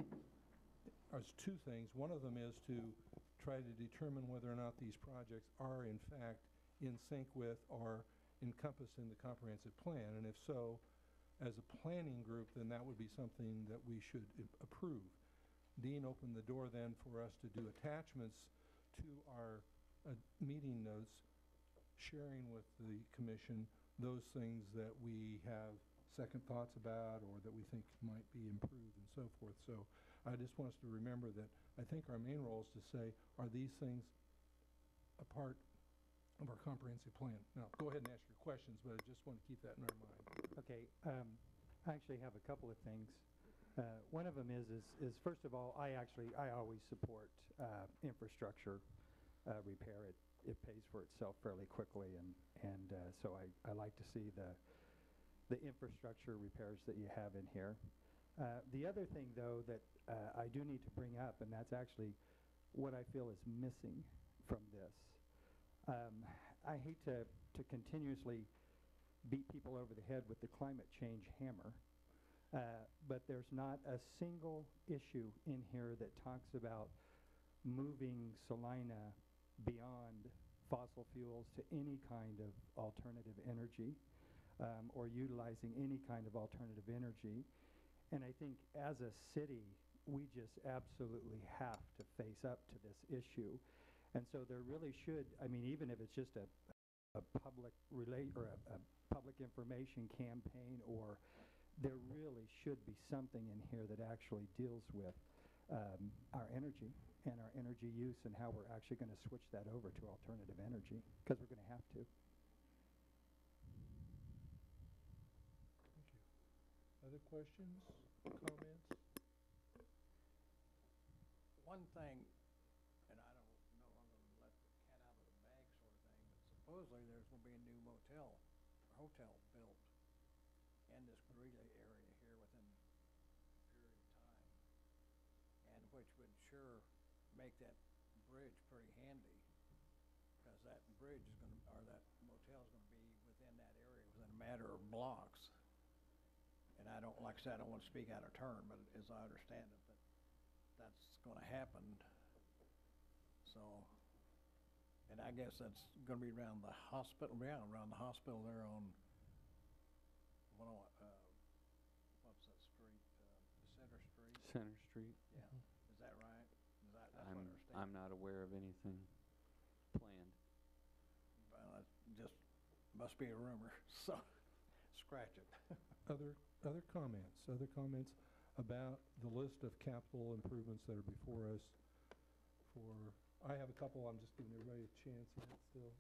A: is two things. One of them is to try to determine whether or not these projects are in fact in sync with or encompassed in the comprehensive plan. And if so, as a planning group, then that would be something that we should i- approve. Dean opened the door then for us to do attachments to our uh, meeting notes, sharing with the commission those things that we have second thoughts about or that we think might be improved and so forth. So I just want us to remember that I think our main role is to say, are these things a part of our comprehensive plan? Now, go ahead and ask your questions, but I just want to keep that in our mind.
D: Okay, um, I actually have a couple of things. Uh, one of them is, is, is first of all, I actually, I always support, uh, infrastructure, uh, repair. It, it pays for itself fairly quickly, and, and, uh, so I, I like to see the, the infrastructure repairs that you have in here. Uh, the other thing, though, that, uh, I do need to bring up, and that's actually what I feel is missing from this. Um, I hate to, to continuously beat people over the head with the climate change hammer, uh, but there's not a single issue in here that talks about moving Salina beyond fossil fuels to any kind of alternative energy, um, or utilizing any kind of alternative energy. And I think as a city, we just absolutely have to face up to this issue. And so there really should, I mean, even if it's just a, a public relate or a, a public information campaign, or there really should be something in here that actually deals with um, our energy and our energy use and how we're actually going to switch that over to alternative energy, because we're going to have to.
A: Thank you. Other questions, comments?
J: One thing, and I don't know, I'm gonna let the cat out of the bag sort of thing, but supposedly there's gonna be a new motel or hotel built in this Greeley area here within a period of time, and which would sure make that bridge pretty handy, because that bridge is gonna, or that motel's gonna be within that area within a matter of blocks. And I don't, like I said, I don't wanna speak out of turn, but as I understand it, that that's gonna happen. So, and I guess that's gonna be around the hospital, yeah, around the hospital there on, what, do I- uh, what's that street, uh, Center Street?
C: Center Street.
J: Yeah, is that right? Is that, that's what I
C: I'm,
J: understand?
C: I'm not aware of anything planned.
J: Well, it just must be a rumor, so scratch it.
A: Other, other comments, other comments about the list of capital improvements that are before us for, I have a couple, I'm just giving everybody a chance yet still.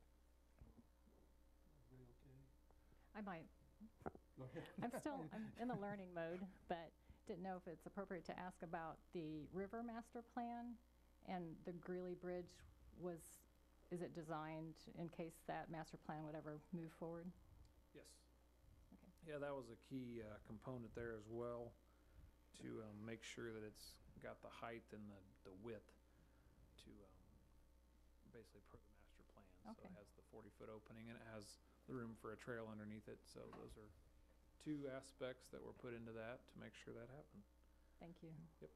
A: Everybody okay?
K: I might.
A: Go ahead.
K: I'm still, I'm in the learning mode, but didn't know if it's appropriate to ask about the river master plan and the Greeley Bridge. Was, is it designed in case that master plan would ever move forward?
I: Yes.
K: Okay.
I: Yeah, that was a key uh, component there as well, to um, make sure that it's got the height and the, the width to um, basically per the master plan. So
K: Okay.
I: it has the forty-foot opening, and it has the room for a trail underneath it. So those are two aspects that were put into that to make sure that happened.
K: Thank you.
I: Yep.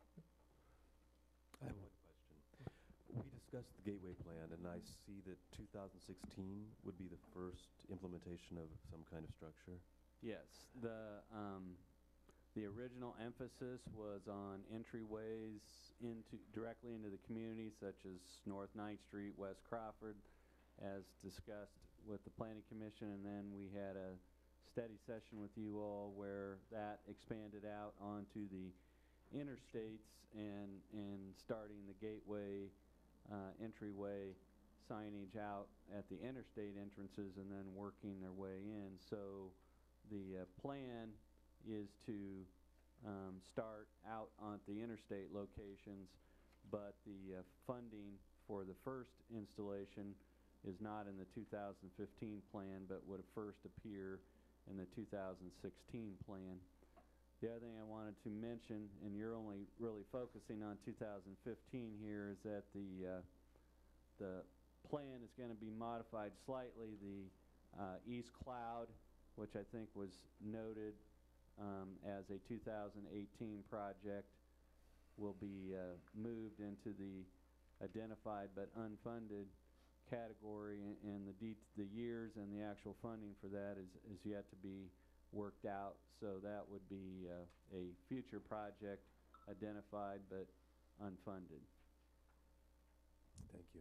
L: I have one question. We discussed the Gateway Plan, and I see that two thousand sixteen would be the first implementation of some kind of structure.
C: Yes, the, um, the original emphasis was on entryways into, directly into the community, such as North Ninth Street, West Crawford, as discussed with the Planning Commission, and then we had a study session with you all where that expanded out onto the interstates and, and starting the gateway, uh, entryway signage out at the interstate entrances and then working their way in. So the uh, plan is to um, start out on the interstate locations, but the uh, funding for the first installation is not in the two thousand fifteen plan, but would first appear in the two thousand sixteen plan. The other thing I wanted to mention, and you're only really focusing on two thousand fifteen here, is that the, uh, the plan is going to be modified slightly. The uh, East Cloud, which I think was noted um, as a two thousand eighteen project, will be uh, moved into the identified but unfunded category, and, and the, det the years and the actual funding for that is, is yet to be worked out. So that would be uh, a future project identified but unfunded.
L: Thank you.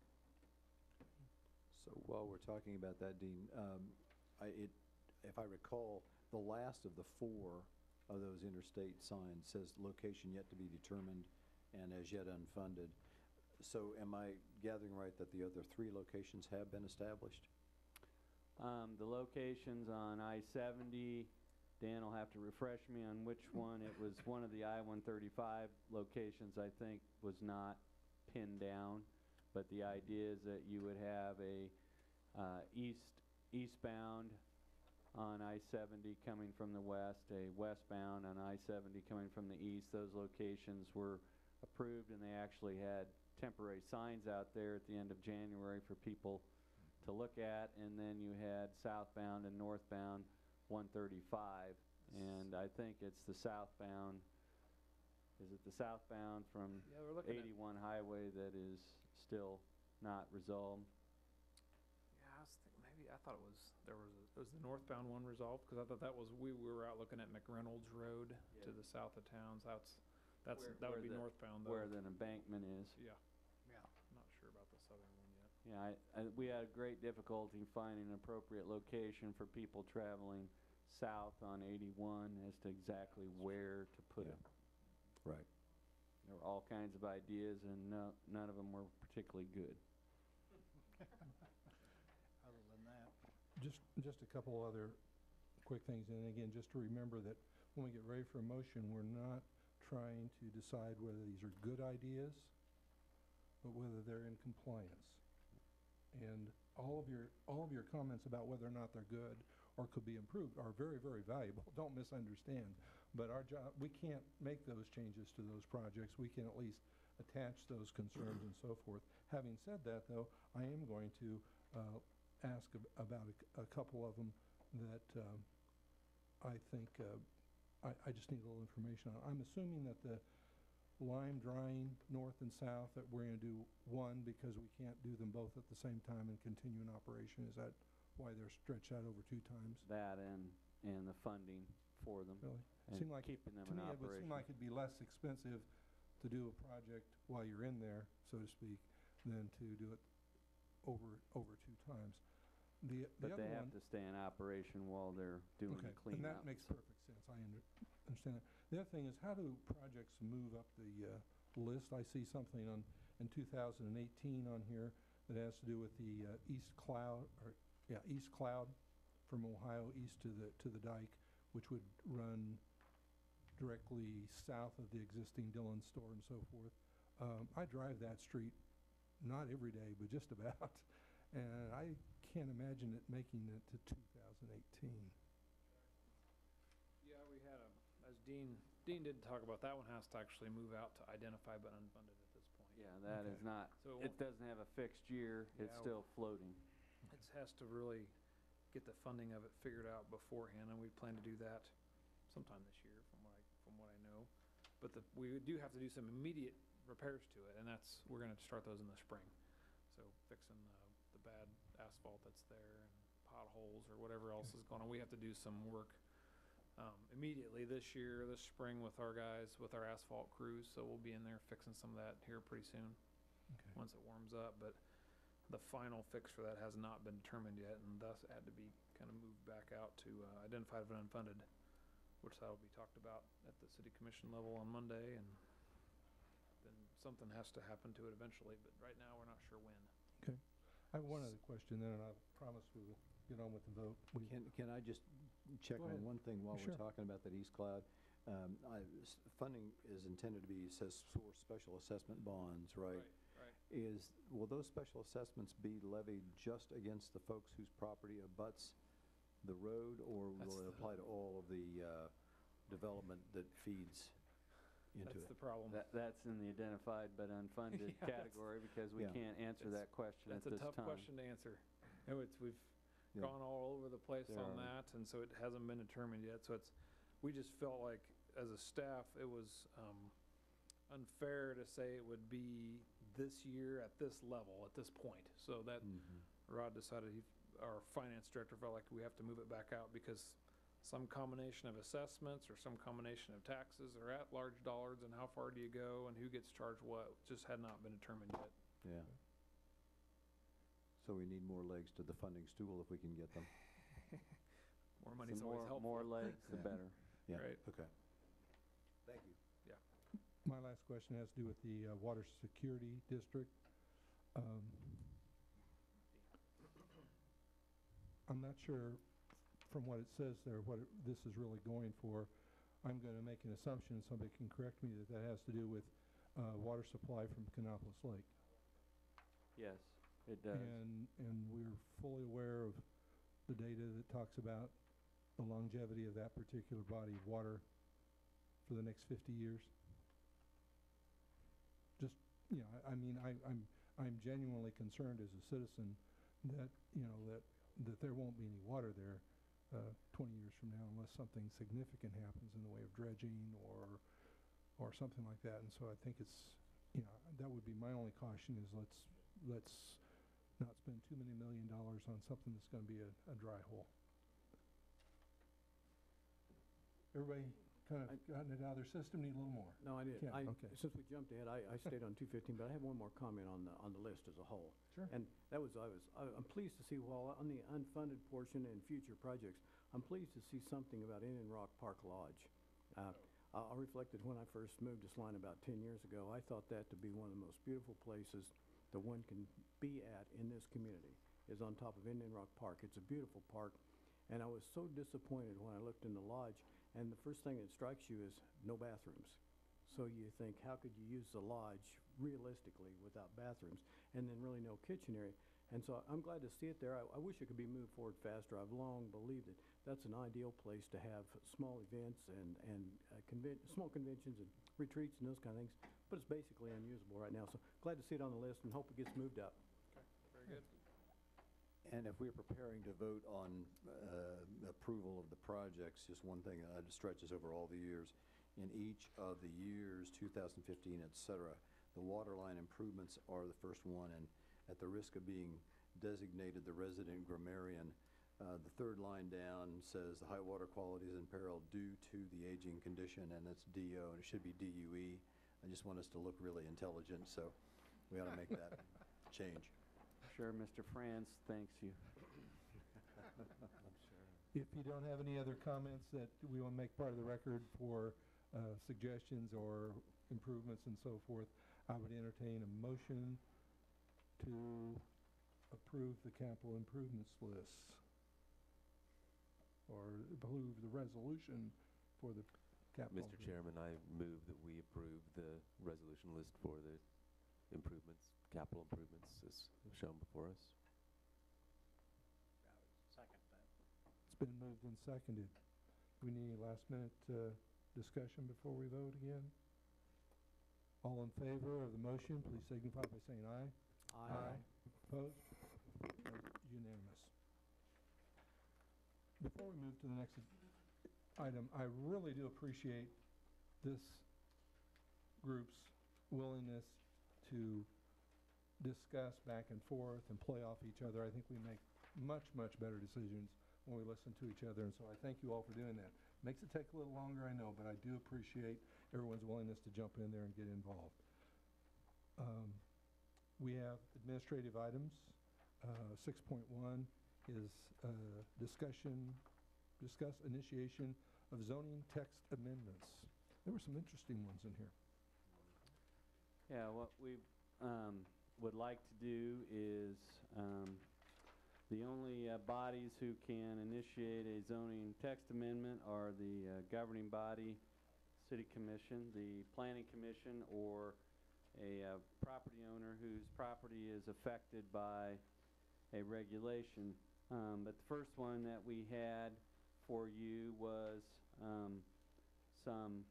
G: So while we're talking about that, Dean, um, I, it, if I recall, the last of the four of those interstate signs says location yet to be determined and as yet unfunded. So am I gathering right that the other three locations have been established?
C: Um, the locations on I seventy, Dan will have to refresh me on which one. It was one of the I one thirty-five locations, I think, was not pinned down. But the idea is that you would have a uh, east eastbound on I seventy coming from the west, a westbound on I seventy coming from the east. Those locations were approved, and they actually had temporary signs out there at the end of January for people to look at. And then you had southbound and northbound one thirty-five, and I think it's the southbound, is it the southbound from
I: Yeah, we're looking at,
C: eighty-one highway that is still not resolved?
I: yeah, I was thinking maybe, I thought it was, there was, a- was the northbound one resolved? Because I thought that was, we, we were out looking at McReynolds Road to
C: Yeah.
I: the south of towns. That's, that's,
C: Where-
I: that would
C: where
I: be
C: the-
I: northbound though.
C: Where the embankment is.
I: Yeah,
J: Yeah.
I: not sure about the southern one yet.
C: Yeah, I, I, we had great difficulty finding an appropriate location for people traveling south on eighty-one as to exactly where to put
G: Yeah.
C: it.
G: Right.
C: There were all kinds of ideas, and no, none of them were particularly good.
J: Other than that,
A: Just, just a couple other quick things, and again, just to remember that when we get ready for a motion, we're not trying to decide whether these are good ideas, but whether they're in compliance. And all of your, all of your comments about whether or not they're good or could be improved are very, very valuable. Don't misunderstand. But our job, we can't make those changes to those projects. We can at least attach those concerns and so forth. Having said that, though, I am going to uh, ask ab about a, c- a couple of them that um, I think uh, I, I just need a little information on. I'm assuming that the lime drying north and south, that we're going to do one because we can't do them both at the same time and continue an operation. Is that why they're stretched out over two times?
C: That and, and the funding for them.
A: Really?
C: And
A: Seem like,
C: keeping them
A: to
C: in
A: me, it would
C: operation.
A: seem like it'd be less expensive to do a project while you're in there, so to speak, than to do it over, over two times. The, the
C: But
A: other
C: they
A: one.
C: have to stay in operation while they're doing
A: Okay,
C: the cleanup.
A: and that makes perfect sense. I under, understand that. The other thing is, how do projects move up the uh, list? I see something on, in two thousand eighteen on here that has to do with the uh, East Cloud, or, yeah, East Cloud from Ohio east to the, to the dike, which would run directly south of the existing Dillon store and so forth. Um, I drive that street, not every day, but just about, and I can't imagine it making it to two thousand eighteen.
I: Yeah, we had a, as Dean, Dean did talk about, that one has to actually move out to identify but unfunded at this point.
C: Yeah, that is
A: Okay.
C: not,
I: So
C: it
I: it won't-
C: doesn't have a fixed year. It's
I: Yeah,
C: still floating.
I: It has to really get the funding of it figured out beforehand, and we plan to do that sometime this year, from what I, from what I know. But the, we do have to do some immediate repairs to it, and that's, we're gonna start those in the spring. So fixing the, the bad asphalt that's there, and potholes, or whatever else is going on. We have to do some work um, immediately this year, this spring, with our guys, with our asphalt crews, so we'll be in there fixing some of that here pretty soon,
A: Okay.
I: once it warms up. But the final fix for that has not been determined yet, and thus had to be kind of moved back out to uh, identified but unfunded, which that'll be talked about at the city commission level on Monday, and then something has to happen to it eventually, but right now, we're not sure when.
A: Okay. I have one other question then, and I promise we will get on with the vote. We-
G: Can, can I just check
A: Go
G: on
A: ahead.
G: one thing while
A: Sure.
G: we're talking about that East Cloud? Um, I, s- funding is intended to be, it says for special assessment bonds, right?
I: Right.
G: Is, will those special assessments be levied just against the folks whose property abuts the road, or
I: That's
G: will it
I: the-
G: apply to all of the uh, development that feeds into
I: That's
G: it?
I: the problem.
C: That, that's in the identified but unfunded
I: Yeah, that's-
C: category because we
G: Yeah.
C: can't answer
I: It's-
C: that question at
I: That's
C: this
I: a
C: time.
I: tough question to answer. No, it's, we've
G: Yeah.
I: gone all over the place
C: There
I: on
C: are-
I: that, and so it hasn't been determined yet. So it's, we just felt like, as a staff, it was um, unfair to say it would be this year at this level, at this point. So that,
G: Mhm.
I: Rod decided, he, our finance director felt like we have to move it back out because some combination of assessments or some combination of taxes are at large dollars, and how far do you go and who gets charged what, just had not been determined yet.
G: Yeah. So we need more legs to the funding stool if we can get them.
I: More
C: The
I: money's always
C: more,
I: helpful.
C: more legs, the
G: Yeah.
C: better.
G: Yeah,
I: Right.
G: okay. Thank you.
A: My last question has to do with the uh, Water Security District. Um, I'm not sure from what it says there, what it- this is really going for. I'm going to make an assumption, and somebody can correct me, that that has to do with uh, water supply from Canopolis Lake.
C: Yes, it does.
A: And, and we're fully aware of the data that talks about the longevity of that particular body of water for the next fifty years. Just, you know, I, I mean, I, I'm, I'm genuinely concerned as a citizen that, you know, that, that there won't be any water there uh, twenty years from now unless something significant happens in the way of dredging or, or something like that. And so I think it's, you know, that would be my only caution is let's, let's not spend too many million dollars on something that's gonna be a, a dry hole. Everybody kind of
H: I-
A: gotten it out of their system, need a little more.
H: No, I did.
A: Yeah,
H: I,
A: okay.
H: since we jumped ahead, I, I stayed on two fifteen, but I have one more comment on the, on the list as a whole.
A: Sure.
H: And that was, I was, I- I'm pleased to see, while on the unfunded portion and future projects, I'm pleased to see something about Indian Rock Park Lodge. Uh, I I reflected when I first moved to Saline about ten years ago, I thought that to be one of the most beautiful places that one can be at in this community, is on top of Indian Rock Park. It's a beautiful park, and I was so disappointed when I looked in the lodge, and the first thing that strikes you is no bathrooms. So you think, how could you use the lodge realistically without bathrooms, and then really no kitchen area? And so I'm glad to see it there. I, I wish it could be moved forward faster. I've long believed that that's an ideal place to have small events and, and uh, conven- small conventions and retreats and those kind of things, but it's basically unusable right now. So glad to see it on the list and hope it gets moved up.
I: Very good.
G: And if we're preparing to vote on uh, approval of the projects, just one thing that stretches over all the years. In each of the years, two thousand fifteen, et cetera, the water line improvements are the first one, and at the risk of being designated the resident grammarian, uh, the third line down says the high water quality is in peril due to the aging condition, and it's D O, and it should be D U E. I just want us to look really intelligent, so we ought to make that change.
C: Sure, Mister Franz thanks you.
A: If you don't have any other comments that we want to make part of the record for uh, suggestions or improvements and so forth, I would entertain a motion to approve the capital improvements list or approve the resolution for the capital.
L: Mister Chairman, I move that we approve the resolution list for the improvements, capital improvements as shown before us.
J: Second that.
A: It's been moved and seconded. Do we need any last minute uh, discussion before we vote again? All in favor of the motion, please signify by saying aye. Opposed? That's unanimous. Before we move to the next item, I really do appreciate this group's willingness to discuss back and forth and play off each other. I think we make much, much better decisions when we listen to each other, and so I thank you all for doing that. Makes it take a little longer, I know, but I do appreciate everyone's willingness to jump in there and get involved. Um, We have administrative items. Uh, six point one is uh, discussion, discuss initiation of zoning text amendments. There were some interesting ones in here.
C: Yeah, what we um, would like to do is, um, the only uh, bodies who can initiate a zoning text amendment are the uh, governing body, city commission, the planning commission, or a uh, property owner whose property is affected by a regulation. Um, but the first one that we had for you was um, some,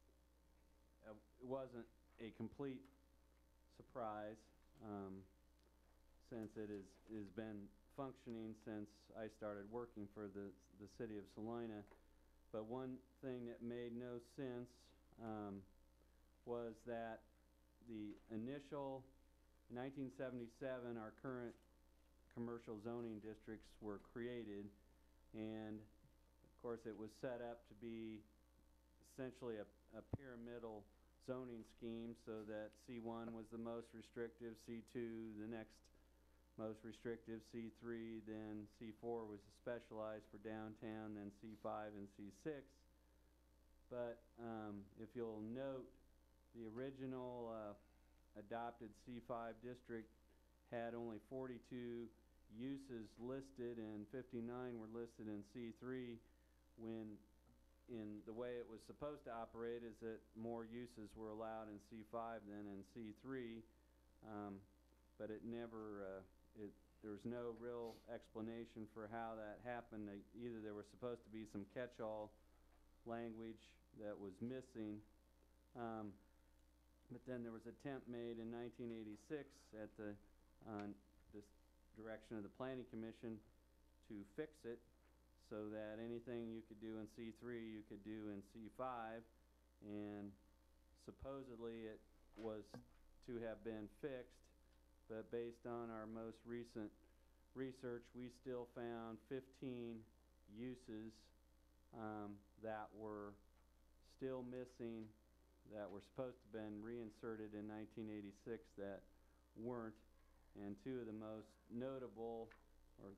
C: uh, it wasn't a complete surprise um, since it is has been functioning since I started working for the, the city of Salina. But one thing that made no sense um, was that the initial, in nineteen seventy-seven, our current commercial zoning districts were created, and of course it was set up to be essentially a, a pyramidal zoning scheme, so that C one was the most restrictive, C two the next most restrictive, C three, then C four was specialized for downtown, then C five and C six. But um, if you'll note, the original uh, adopted C five district had only forty-two uses listed, and fifty-nine were listed in C three, when in the way it was supposed to operate is that more uses were allowed in C five than in C three, um, but it never, uh, it, there was no real explanation for how that happened. They, either there was supposed to be some catch-all language that was missing, um, but then there was an attempt made in nineteen eighty-six at the uh, this direction of the Planning Commission to fix it so that anything you could do in C three you could do in C five, and supposedly it was to have been fixed, but based on our most recent research, we still found fifteen uses um, that were still missing, that were supposed to have been reinserted in nineteen eighty-six that weren't. And two of the most notable, or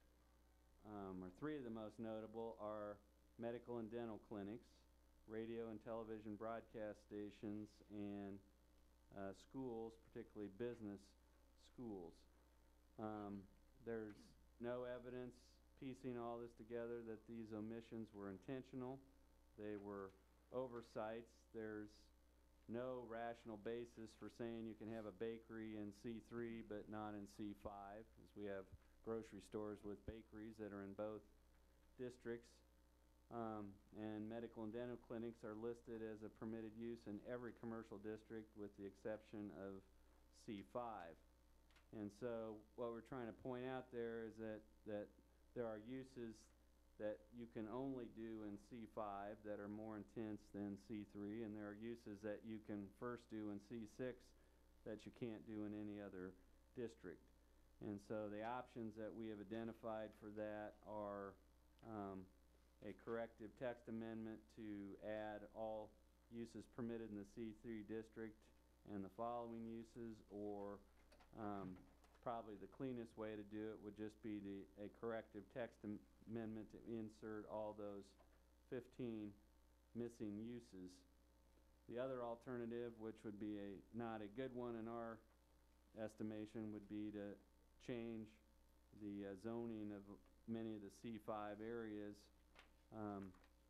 C: um, or three of the most notable, are medical and dental clinics, radio and television broadcast stations, and uh, schools, particularly business schools. Um, there's no evidence piecing all this together that these omissions were intentional. They were oversights. There's no rational basis for saying you can have a bakery in C three but not in C five, as we have grocery stores with bakeries that are in both districts. Um, and medical and dental clinics are listed as a permitted use in every commercial district with the exception of C five. And so what we're trying to point out there is that, that there are uses that you can only do in C five that are more intense than C three, and there are uses that you can first do in C six that you can't do in any other district. And so the options that we have identified for that are um, a corrective text amendment to add all uses permitted in the C three district and the following uses, or um, probably the cleanest way to do it would just be the, a corrective text am amendment to insert all those fifteen missing uses. The other alternative, which would be a not a good one in our estimation, would be to change the uh, zoning of many of the C five areas, um,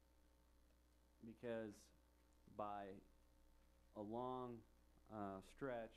C: because by a long uh, stretch,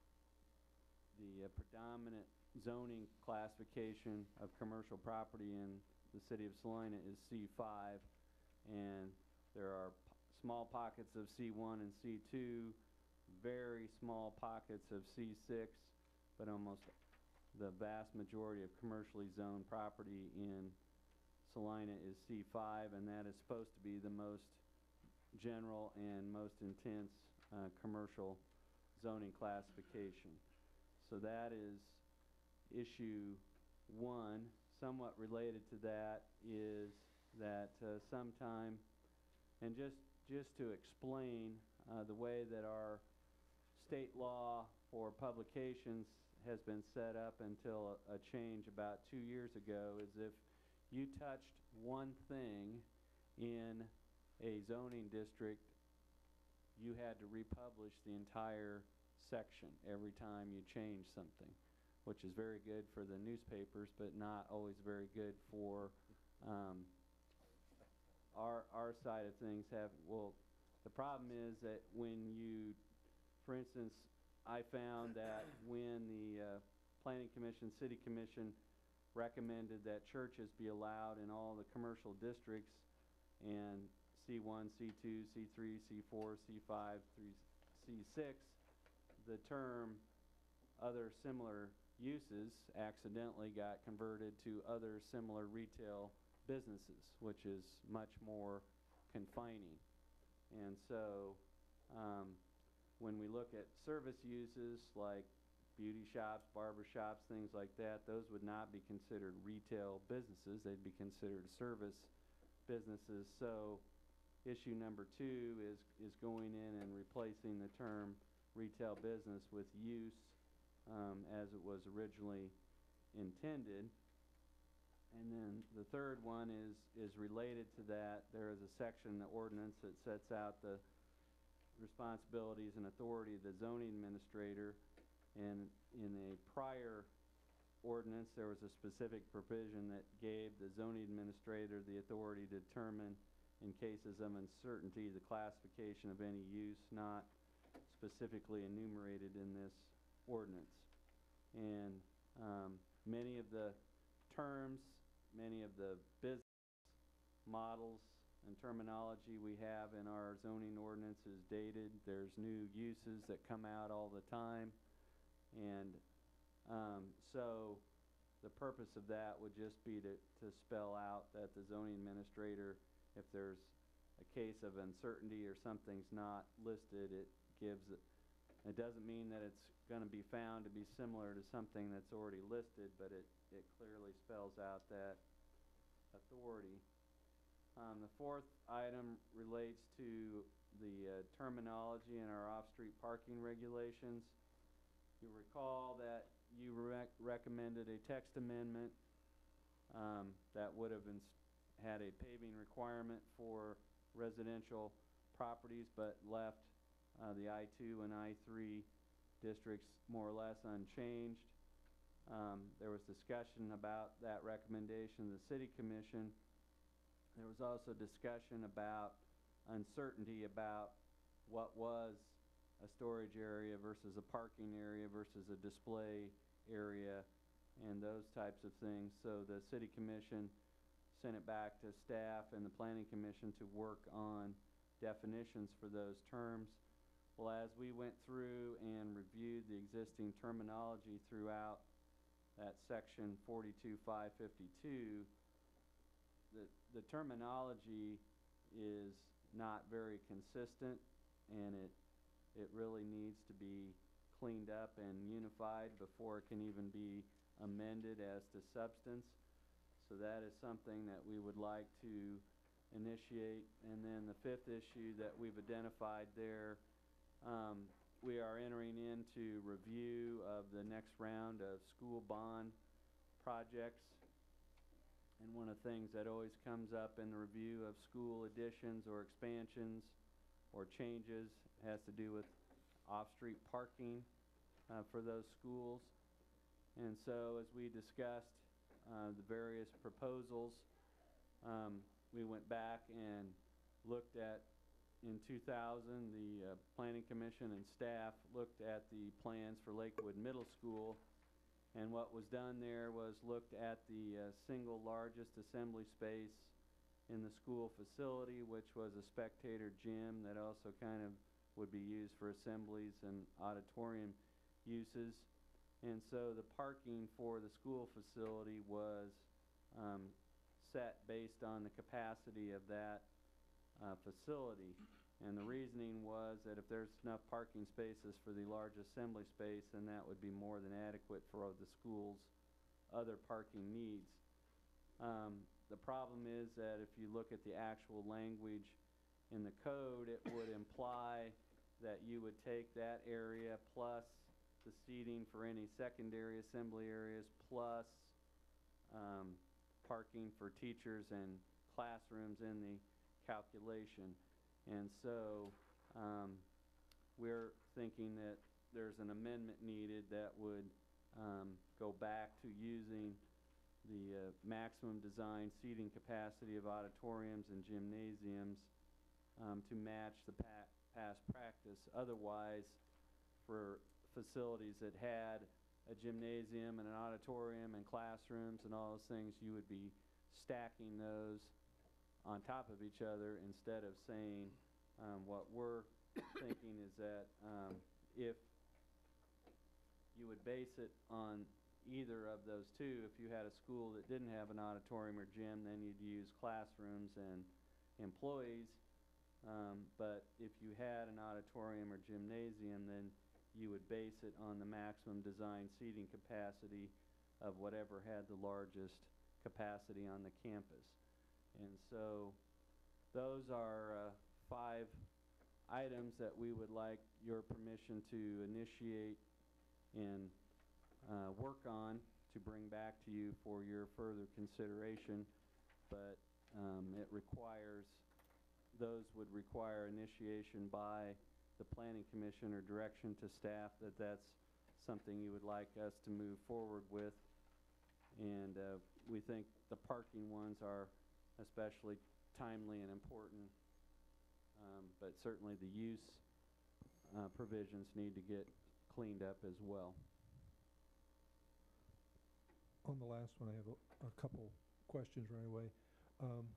C: the uh, predominant zoning classification of commercial property in the city of Salina is C five, and there are p small pockets of C one and C two, very small pockets of C six, but almost the vast majority of commercially zoned property in Salina is C five, and that is supposed to be the most general and most intense uh, commercial zoning classification. So that is issue one. Somewhat related to that is that uh, sometime, and just just to explain uh, the way that our state law for publications has been set up until a, a change about two years ago, is if you touched one thing in a zoning district, you had to republish the entire section every time you change something, which is very good for the newspapers, but not always very good for um, our our side of things. Have well, the problem is that when you, for instance, I found that when the uh, Planning Commission, City Commission recommended that churches be allowed in all the commercial districts, and C one, C two, C three, C four, C five, through C six, the term other similar uses accidentally got converted to other similar retail businesses, which is much more confining. And so, um, when we look at service uses like beauty shops, barber shops, things like that, those would not be considered retail businesses. They'd be considered service businesses. So issue number two is, is going in and replacing the term retail business with use um, as it was originally intended. And then the third one is, is related to that. There is a section in the ordinance that sets out the responsibilities and authority of the zoning administrator. And in a prior ordinance, there was a specific provision that gave the zoning administrator the authority to determine, in cases of uncertainty, the classification of any use not specifically enumerated in this ordinance. And um, many of the terms, many of the business models and terminology we have in our zoning ordinance is dated. There's new uses that come out all the time. And um, so the purpose of that would just be to, to spell out that the zoning administrator, if there's a case of uncertainty or something's not listed, it gives it, it doesn't mean that it's going to be found to be similar to something that's already listed, but it, it clearly spells out that authority. Um, the fourth item relates to the uh, terminology in our off-street parking regulations. You recall that you rec recommended a text amendment um, that would have been had a paving requirement for residential properties, but left uh, the I two and I three districts more or less unchanged. Um, there was discussion about that recommendation of the City Commission. There was also discussion about uncertainty about what was a storage area versus a parking area versus a display area and those types of things. So the City Commission sent it back to staff and the Planning Commission to work on definitions for those terms. Well, as we went through and reviewed the existing terminology throughout that section forty-two five fifty-two, the, the terminology is not very consistent, and it it really needs to be cleaned up and unified before it can even be amended as to substance. So that is something that we would like to initiate. And then the fifth issue that we've identified there, um, we are entering into review of the next round of school bond projects. And one of the things that always comes up in the review of school additions or expansions or changes has to do with off-street parking uh, for those schools. And so as we discussed uh, the various proposals, um, we went back and looked at, in two thousand, the uh, Planning Commission and staff looked at the plans for Lakewood Middle School. And what was done there was looked at the uh, single largest assembly space in the school facility, which was a spectator gym that also kind of would be used for assemblies and auditorium uses. And so the parking for the school facility was um, set based on the capacity of that uh, facility. And the reasoning was that if there's enough parking spaces for the large assembly space, then that would be more than adequate for the school's other parking needs. Um, the problem is that if you look at the actual language in the code, it would imply that you would take that area plus the seating for any secondary assembly areas plus um, parking for teachers and classrooms in the calculation. And so um, we're thinking that there's an amendment needed that would um, go back to using the uh, maximum design seating capacity of auditoriums and gymnasiums um, to match the pa past practice. Otherwise, for facilities that had a gymnasium and an auditorium and classrooms and all those things, you would be stacking those on top of each other instead of saying, um, what we're thinking is that, um, if you would base it on either of those two, if you had a school that didn't have an auditorium or gym, then you'd use classrooms and employees. Um, but if you had an auditorium or gymnasium, then you would base it on the maximum design seating capacity of whatever had the largest capacity on the campus. And so those are uh, five items that we would like your permission to initiate and uh, work on to bring back to you for your further consideration. But um, it requires, those would require initiation by the Planning Commission or direction to staff that that's something you would like us to move forward with. And uh, we think the parking ones are especially timely and important, um, but certainly the use uh, provisions need to get cleaned up as well.
A: On the last one, I have a, a couple questions right away. Um,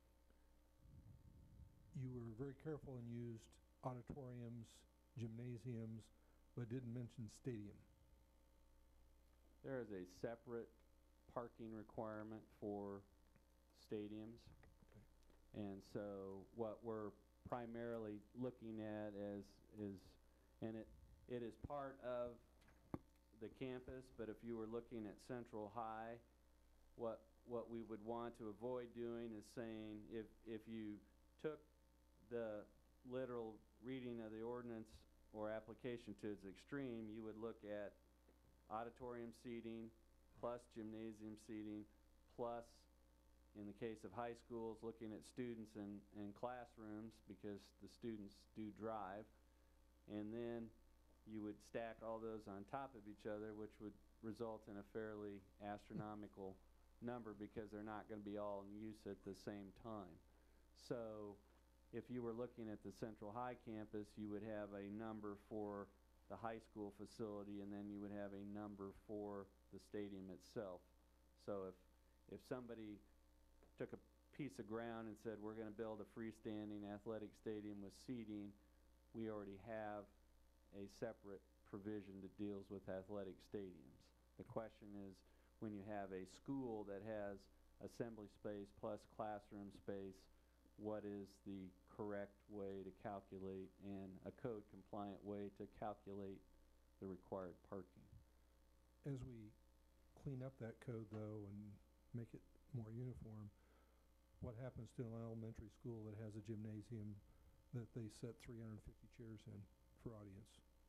A: you were very careful and used auditoriums, gymnasiums, but didn't mention stadium.
C: There is a separate parking requirement for stadiums.
A: Okay.
C: And so what we're primarily looking at is, is and it, it is part of the campus, but if you were looking at Central High, what, what we would want to avoid doing is saying if, if you took the literal reading of the ordinance or application to its extreme, you would look at auditorium seating plus gymnasium seating plus, in the case of high schools, looking at students and, and classrooms because the students do drive. And then you would stack all those on top of each other, which would result in a fairly astronomical number because they're not going to be all in use at the same time. So if you were looking at the Central High campus, you would have a number for the high school facility, and then you would have a number for the stadium itself. So if, if somebody took a piece of ground and said, we're going to build a freestanding athletic stadium with seating, we already have a separate provision that deals with athletic stadiums. The question is, when you have a school that has assembly space plus classroom space, what is the correct way to calculate and a code compliant way to calculate the required parking?
A: As we clean up that code though and make it more uniform, what happens to an elementary school that has a gymnasium that they set three hundred fifty chairs in for audience?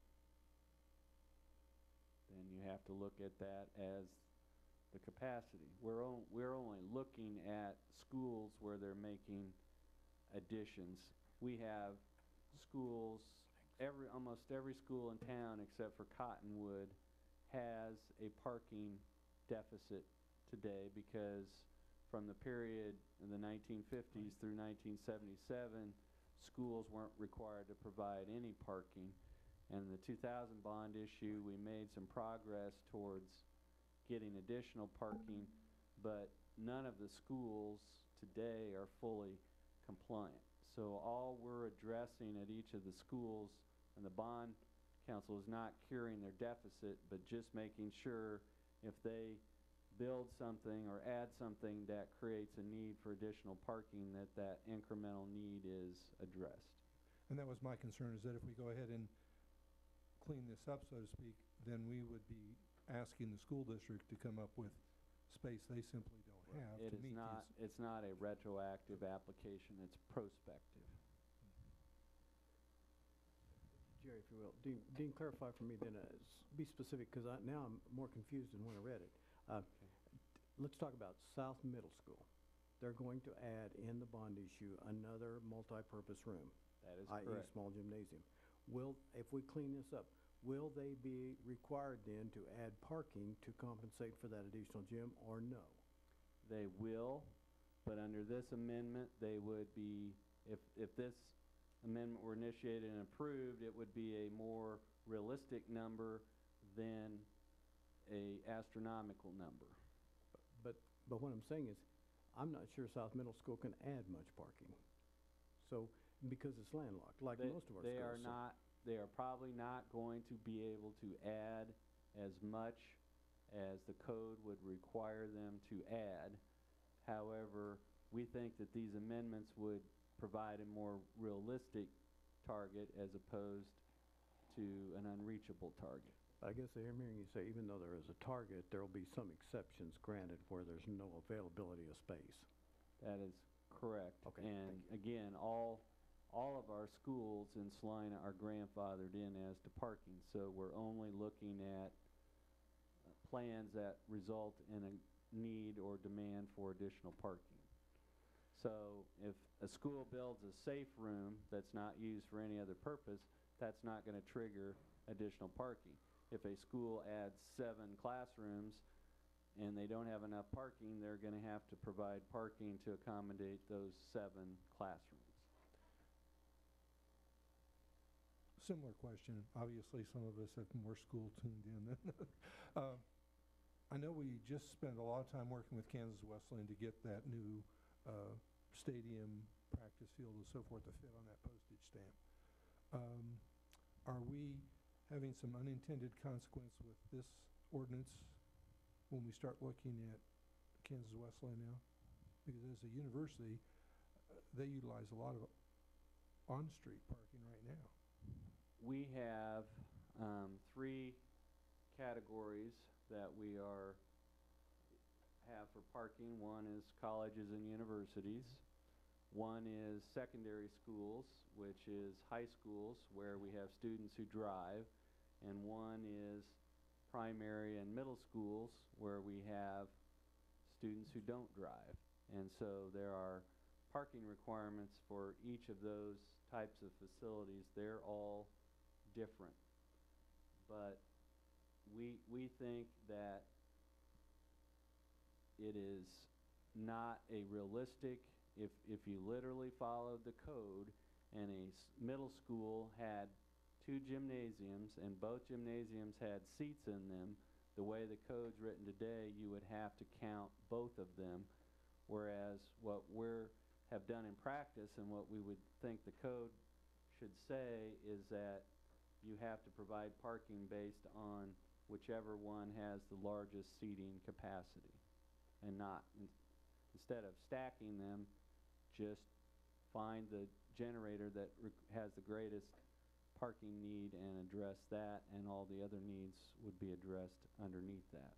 C: Then you have to look at that as the capacity. We're, on, we're only looking at schools where they're making additions. We have schools, every almost every school in town except for Cottonwood has a parking deficit today because from the period in the nineteen fifties through nineteen seventy-seven, schools weren't required to provide any parking. And the two thousand bond issue, we made some progress towards getting additional parking, but none of the schools today are fully compliant. So all we're addressing at each of the schools, and the bond council is not curing their deficit, but just making sure if they build something or add something that creates a need for additional parking, that that incremental need is addressed.
A: And that was my concern, is that if we go ahead and clean this up, so to speak, then we would be asking the school district to come up with space they simply don't have
C: It
A: to
C: is
A: meet
C: not,
A: these.
C: it's not a retroactive application, it's prospective.
H: Jerry, if you will, Dean, Dean, clarify for me then, uh, s- be specific, because I, now I'm more confused than when I read it. Uh, t- Let's talk about South Middle School. They're going to add in the bond issue another multi-purpose room,
C: That is
H: i e
C: correct.
H: small gymnasium. Will, if we clean this up, will they be required then to add parking to compensate for that additional gym, or no?
C: They will, but under this amendment, they would be, if, if this amendment were initiated and approved, it would be a more realistic number than a astronomical number.
H: But, but what I'm saying is, I'm not sure South Middle School can add much parking. So, because it's landlocked, like
C: They-
H: most of our
C: They
H: schools.
C: are
H: so-
C: not, they are probably not going to be able to add as much as the code would require them to add. However, we think that these amendments would provide a more realistic target as opposed to an unreachable target.
H: I guess I'm hearing you say, even though there is a target, there will be some exceptions granted where there's no availability of space.
C: That is correct.
H: Okay,
C: And
H: thank
C: again, all, all of our schools in Salina are grandfathered in as to parking, so we're only looking at uh, plans that result in a need or demand for additional parking. So if a school builds a safe room that's not used for any other purpose, that's not going to trigger additional parking. If a school adds seven classrooms and they don't have enough parking, they're going to have to provide parking to accommodate those seven classrooms.
A: Similar question. Obviously, some of us have more school tuned in than uh, I know we just spent a lot of time working with Kansas Wesleyan to get that new uh, stadium, practice field, and so forth to fit on that postage stamp. Um, are we having some unintended consequence with this ordinance when we start looking at Kansas Wesleyan now? Because as a university, uh, they utilize a lot of on-street parking right now.
C: We have um, three categories that we are have for parking. One is colleges and universities. One is secondary schools, which is high schools where we have students who drive. And one is primary and middle schools where we have students who don't drive. And so there are parking requirements for each of those types of facilities. They're all different. But we, we think that it is not a realistic, if, if you literally followed the code and a s- middle school had two gymnasiums and both gymnasiums had seats in them, the way the code's written today, you would have to count both of them. Whereas what we're have done in practice and what we would think the code should say is that you have to provide parking based on whichever one has the largest seating capacity, and not, in, instead of stacking them, just find the generator that rec- has the greatest parking need and address that, and all the other needs would be addressed underneath that.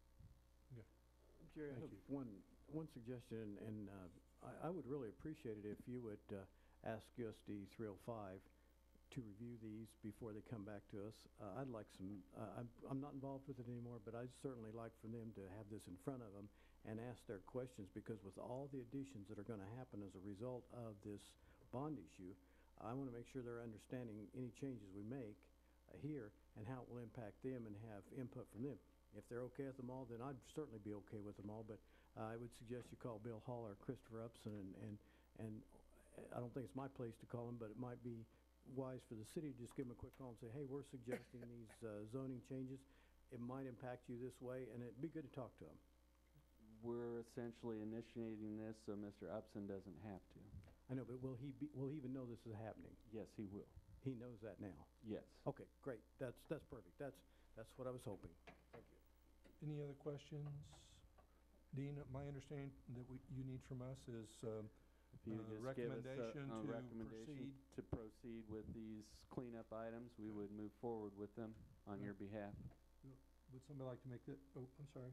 H: Jerry, I
A: Thank
H: have
A: you.
H: one, one suggestion, and uh, I, I would really appreciate it if you would uh, ask U S D three oh five to review these before they come back to us. Uh, I'd like some, uh, I'm, I'm not involved with it anymore, but I'd certainly like for them to have this in front of them and ask their questions, because with all the additions that are going to happen as a result of this bond issue, I want to make sure they're understanding any changes we make uh, here and how it will impact them and have input from them. If they're okay with them all, then I'd certainly be okay with them all, but uh, I would suggest you call Bill Hall or Christopher Upson, and, and, and I don't think it's my place to call them, but it might be wise for the city to just give them a quick call and say, hey, we're suggesting these uh, zoning changes. It might impact you this way, and it'd be good to talk to them.
C: We're essentially initiating this so Mister Upson doesn't have to.
H: I know, but will he be, will he even know this is happening?
C: Yes, he will.
H: He knows that now.
C: Yes.
H: Okay, great. That's, that's perfect. That's, that's what I was hoping. Thank you.
A: Any other questions? Dean, my understanding that we, you need from us is um,
C: If you
A: Uh,
C: just give us a,
A: recommendation
C: a
A: to
C: recommendation
A: proceed.
C: to proceed with these cleanup items, we would move forward with them on your behalf.
A: would somebody like to make that, oh, I'm sorry.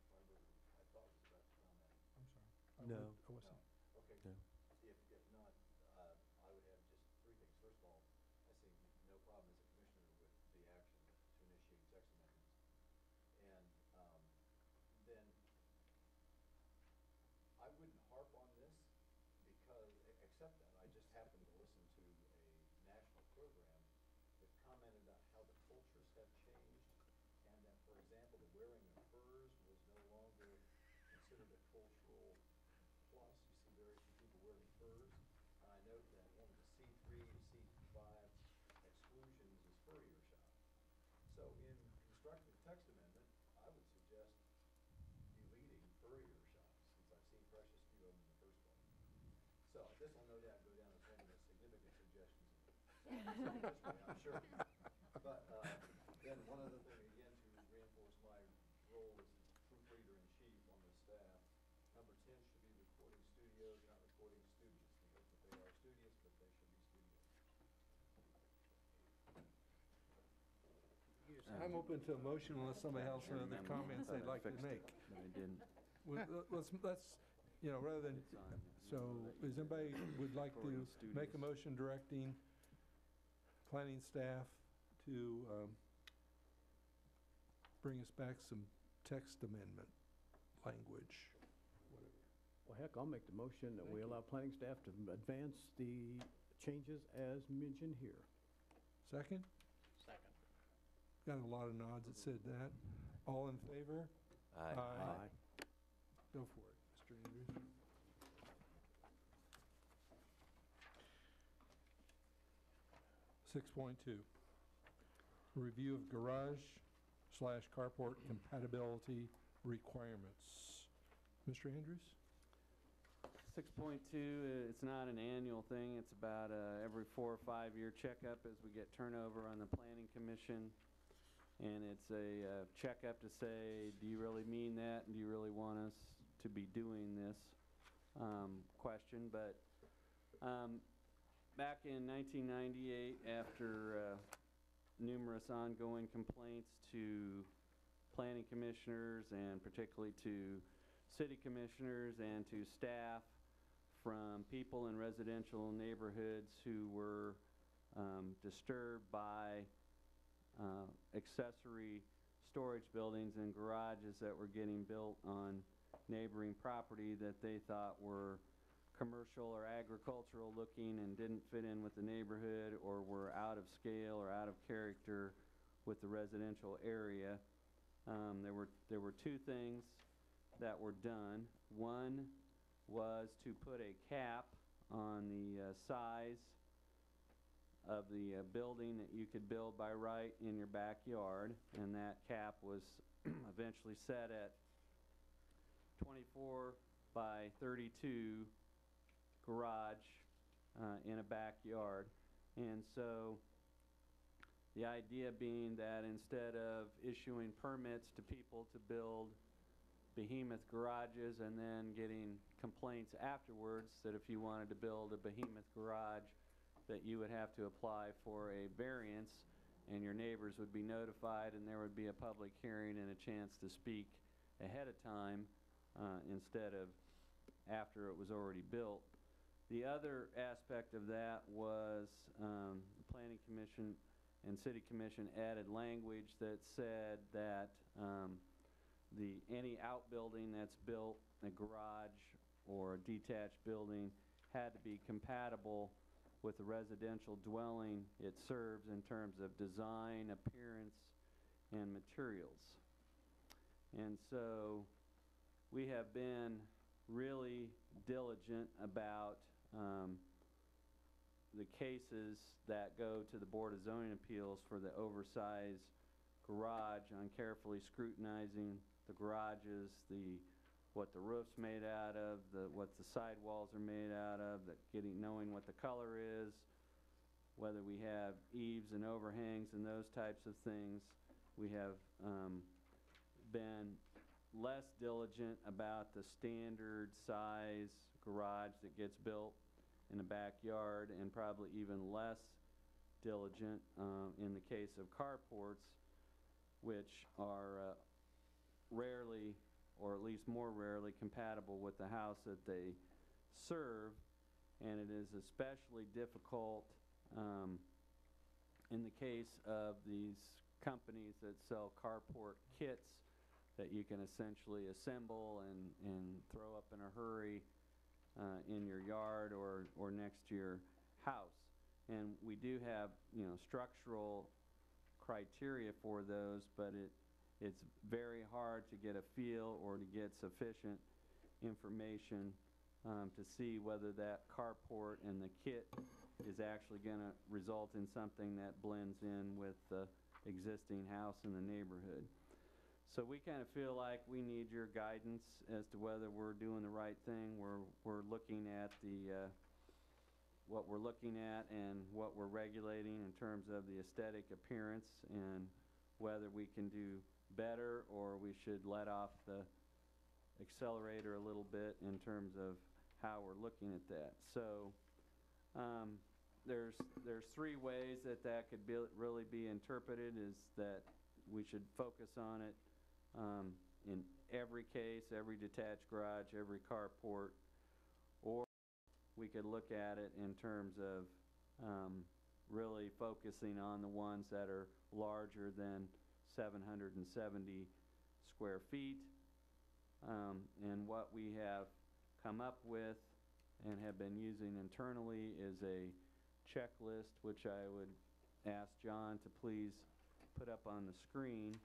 A: I'm sorry. I
L: No.
A: would- I wasn't.
G: Okay.
L: No.
G: If, if not, uh, I would have just three things. First of all, I see no problem as a commissioner with the action to initiate text amendments. And, um, then I wouldn't harp on this because, e- except that I just happened to listen to a national program that commented on how the cultures have changed, and that, for example, the wearing of furs was no longer considered a cultural plus. You see very few people wearing furs. And I note that one of the C three to C five exclusions is furrier shop. So in constructing the text amendment, I this will no doubt go down as one of the significant suggestions in city history, I'm sure. But, uh, then one other thing, again, to reinforce my role as proofreader-in-chief on the staff, number ten should be recording studios, not recording studios. They hope that they are studios, but they should be studios.
J: You just
C: Uh,
J: have
A: I'm open to a motion unless somebody else has other
C: Remember,
A: comments
C: thought
A: they'd
C: I
A: like to
C: fixed
A: make.
C: it, But I didn't.
A: Well, let- Let's, let's, you know, rather than,
C: It's on.
A: so, is anybody would like to
C: Recording
A: make a
C: studios.
A: motion directing planning staff to, um, bring us back some text amendment language?
H: Well, heck, I'll make the motion that we allow planning staff to advance the changes as mentioned here.
A: Second?
J: Second.
A: Got a lot of nods that said that. All in favor?
L: Aye.
A: Aye. Go for it, Mister Andrews. Six point two, review of garage slash carport compatibility requirements. Mister Andrews?
C: Six point two, it's not an annual thing, it's about uh, every four or five year checkup as we get turnover on the planning commission. And it's a uh, checkup to say, do you really mean that, and do you really want us to be doing this um, question? But um, back in nineteen ninety-eight, after uh, numerous ongoing complaints to planning commissioners and particularly to city commissioners and to staff from people in residential neighborhoods who were um, disturbed by uh, accessory storage buildings and garages that were getting built on neighboring property that they thought were commercial or agricultural looking and didn't fit in with the neighborhood or were out of scale or out of character with the residential area. Um, there were there were two things that were done. One was to put a cap on the uh, size of the uh, building that you could build by right in your backyard, and that cap was eventually set at twenty-four by thirty-two garage uh, in a backyard. And so the idea being that instead of issuing permits to people to build behemoth garages and then getting complaints afterwards that if you wanted to build a behemoth garage that you would have to apply for a variance and your neighbors would be notified and there would be a public hearing and a chance to speak ahead of time uh, instead of after it was already built. The other aspect of that was um, the Planning Commission and City Commission added language that said that um, the any outbuilding that's built, a garage or a detached building, had to be compatible with the residential dwelling it serves in terms of design, appearance, and materials. And so we have been really diligent about um, the cases that go to the Board of Zoning Appeals for the oversized garage, on carefully scrutinizing the garages, the what the roof's made out of, the what the sidewalls are made out of, that getting knowing what the color is, whether we have eaves and overhangs and those types of things. We have um, been less diligent about the standard size garage that gets built in the backyard, and probably even less diligent um, in the case of carports, which are uh, rarely, or at least more rarely, compatible with the house that they serve. And it is especially difficult um, in the case of these companies that sell carport kits that you can essentially assemble and, and throw up in a hurry uh, in your yard or, or next to your house. And we do have, you know, structural criteria for those, but it it's very hard to get a feel or to get sufficient information um, to see whether that carport and the kit is actually going to result in something that blends in with the existing house in the neighborhood. So we kind of feel like we need your guidance as to whether we're doing the right thing. We're, we're looking at the uh, what we're looking at and what we're regulating in terms of the aesthetic appearance and whether we can do better or we should let off the accelerator a little bit in terms of how we're looking at that. So um, there's there's three ways that that could be, really be interpreted, is that we should focus on it um, in every case, every detached garage, every carport, or we could look at it in terms of um, really focusing on the ones that are larger than seven hundred seventy square feet. Um, and what we have come up with and have been using internally is a checklist, which I would ask John to please put up on the screen.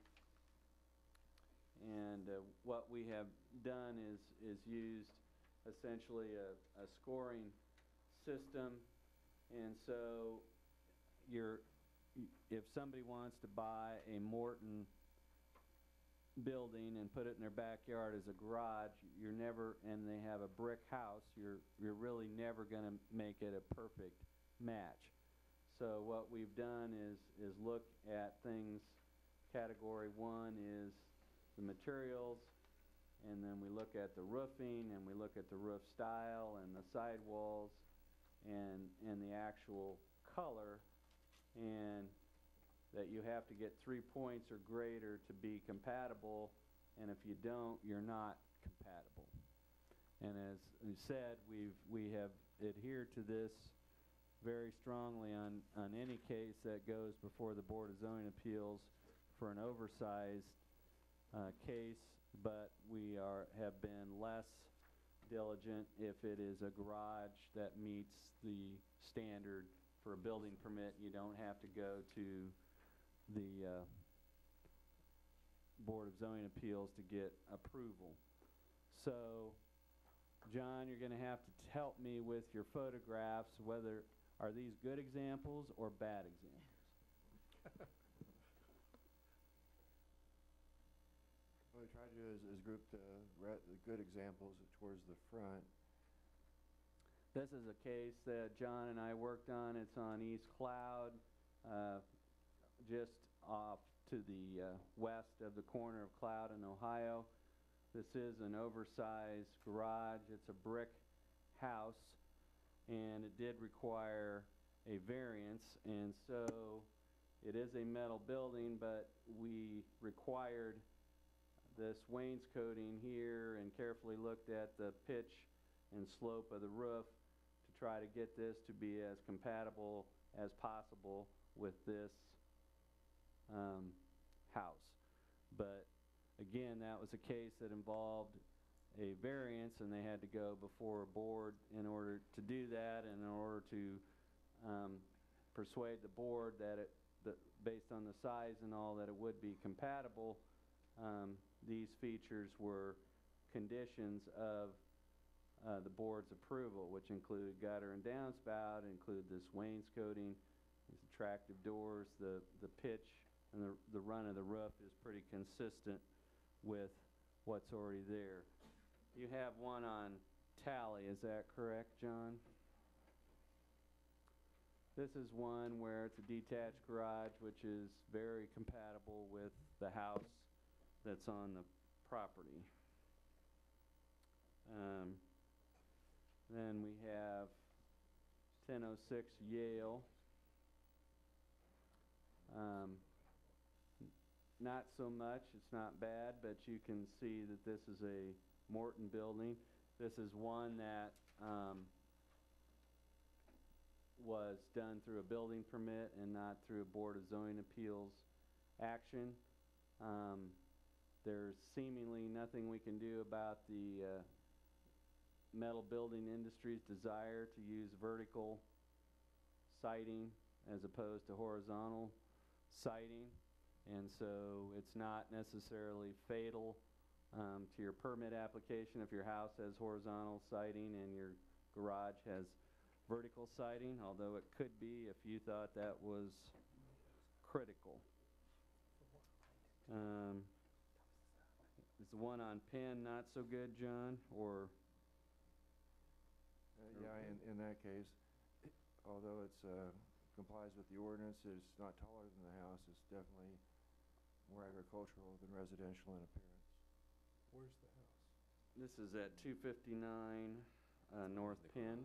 C: And uh, what we have done is, is used essentially a, a scoring system. And so you're, if somebody wants to buy a Morton building and put it in their backyard as a garage, you're never, and they have a brick house, you're, you're really never going to make it a perfect match. So what we've done is, is look at things. Category one is the materials, and then we look at the roofing, and we look at the roof style and the sidewalls and, and the actual color, and that you have to get three points or greater to be compatible, and if you don't, you're not compatible. And as we said, we've, we have adhered to this very strongly on, on any case that goes before the Board of Zoning Appeals for an oversized uh, case, but we are, have been less diligent if it is a garage that meets the standard for a building permit. You don't have to go to the uh, Board of Zoning Appeals to get approval. So, John, you're going to have to help me with your photographs, whether are these good examples or bad examples?
M: What we try to do is, is group the, re- the good examples towards the front.
C: This is a case that John and I worked on. It's on East Cloud, uh, just off to the uh, west of the corner of Cloud in Ohio. This is an oversized garage. It's a brick house, and it did require a variance, and so it is a metal building, but we required this wainscoting here and carefully looked at the pitch and slope of the roof to try to get this to be as compatible as possible with this um, house. But again, that was a case that involved a variance, and they had to go before a board in order to do that, and in order to um, persuade the board that it, that based on the size and all, that it would be compatible. Um, these features were conditions of uh, the board's approval, which included gutter and downspout, include this wainscoting, these attractive doors, the, the pitch and the, the run of the roof is pretty consistent with what's already there. You have one on Tally, is that correct, John? This is one where it's a detached garage, which is very compatible with the house that's on the property. Um, then we have ten oh six Yale. Um, not so much, it's not bad, but you can see that this is a Morton building. This is one that um, was done through a building permit and not through a Board of Zoning Appeals action. Um, there's seemingly nothing we can do about the uh, metal building industry's desire to use vertical siding as opposed to horizontal siding, and so it's not necessarily fatal um, to your permit application if your house has horizontal siding and your garage has vertical siding, although it could be if you thought that was critical. Um, is the one on Penn not so good, John? Or
M: Uh, yeah, in, in that case, although it's, uh, complies with the ordinance, it's not taller than the house, it's definitely more agricultural than residential in appearance.
A: Where's the house?
C: This is at two fifty-nine, uh, North Penn.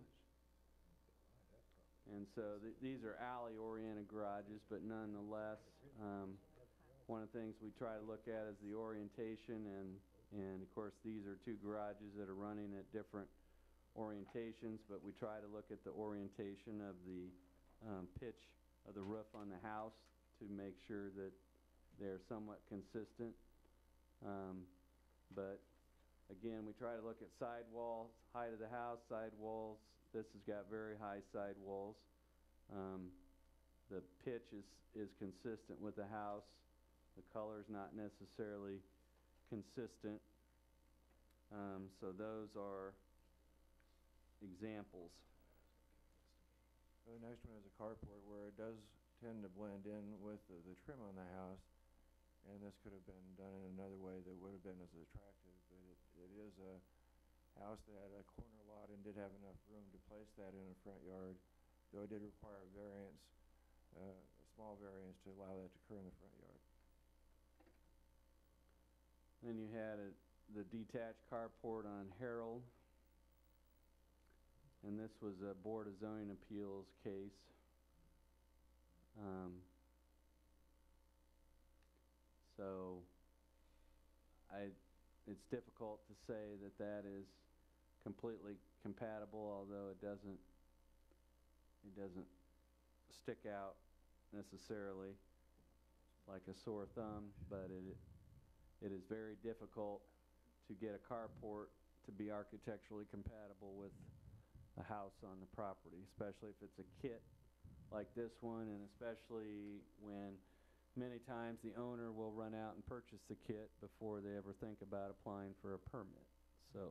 C: And so th- these are alley-oriented garages, but nonetheless, um, one of the things we try to look at is the orientation, and, and of course, these are two garages that are running at different orientations, but we try to look at the orientation of the um, pitch of the roof on the house to make sure that they're somewhat consistent. Um, but again, we try to look at sidewalls, height of the house, sidewalls. This has got very high sidewalls. Um, the pitch is, is consistent with the house. The color's not necessarily consistent. Um, so those are examples.
M: The next one is a carport where it does tend to blend in with the, the trim on the house, and this could have been done in another way that would have been as attractive, but it, it is a house that had a corner lot and did have enough room to place that in a front yard, though it did require a variance, uh, a small variance to allow that to occur in the front yard.
C: Then you had a, the detached carport on Harold. And this was a Board of Zoning Appeals case. Um, so I, it's difficult to say that that is completely compatible, although it doesn't, it doesn't stick out necessarily like a sore thumb, but it, it is very difficult to get a carport to be architecturally compatible with a house on the property, especially if it's a kit like this one, and especially when many times the owner will run out and purchase the kit before they ever think about applying for a permit. So,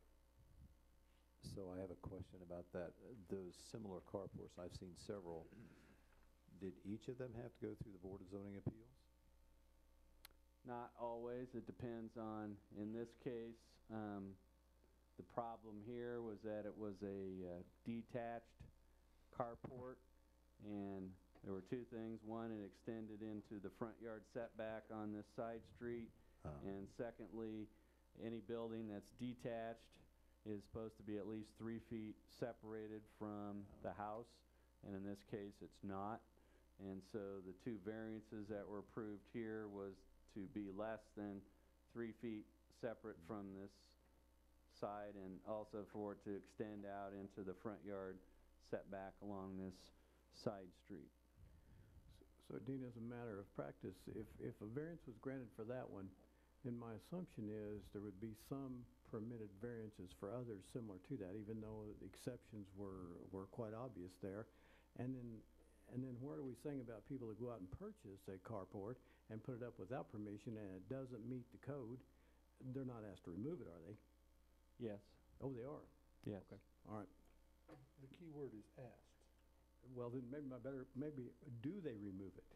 G: So I have a question about that. Uh, Those similar carports, I've seen several. Did each of them have to go through the Board of Zoning Appeals?
C: not always. It depends on, in this case, um, the problem here was that it was a uh, detached carport, and there were two things. One, it extended into the front yard setback on this side street,
G: Uh,
C: and secondly, any building that's detached is supposed to be at least three feet separated from the house, and in this case, it's not. And so the two variances that were approved here was to be less than three feet separate from this side, and also for it to extend out into the front yard setback along this side street.
H: So Dean, as a matter of practice, if, if a variance was granted for that one, then my assumption is there would be some permitted variances for others similar to that, even though the exceptions were, were quite obvious there. And then, and then what are we saying about people that go out and purchase a carport and put it up without permission and it doesn't meet the code? They're not asked to remove it, are they?
C: Yes.
H: Oh, they are?
C: Yes.
H: Okay, all right.
A: The key word is asked.
H: Well, then maybe my better, maybe, do they remove it?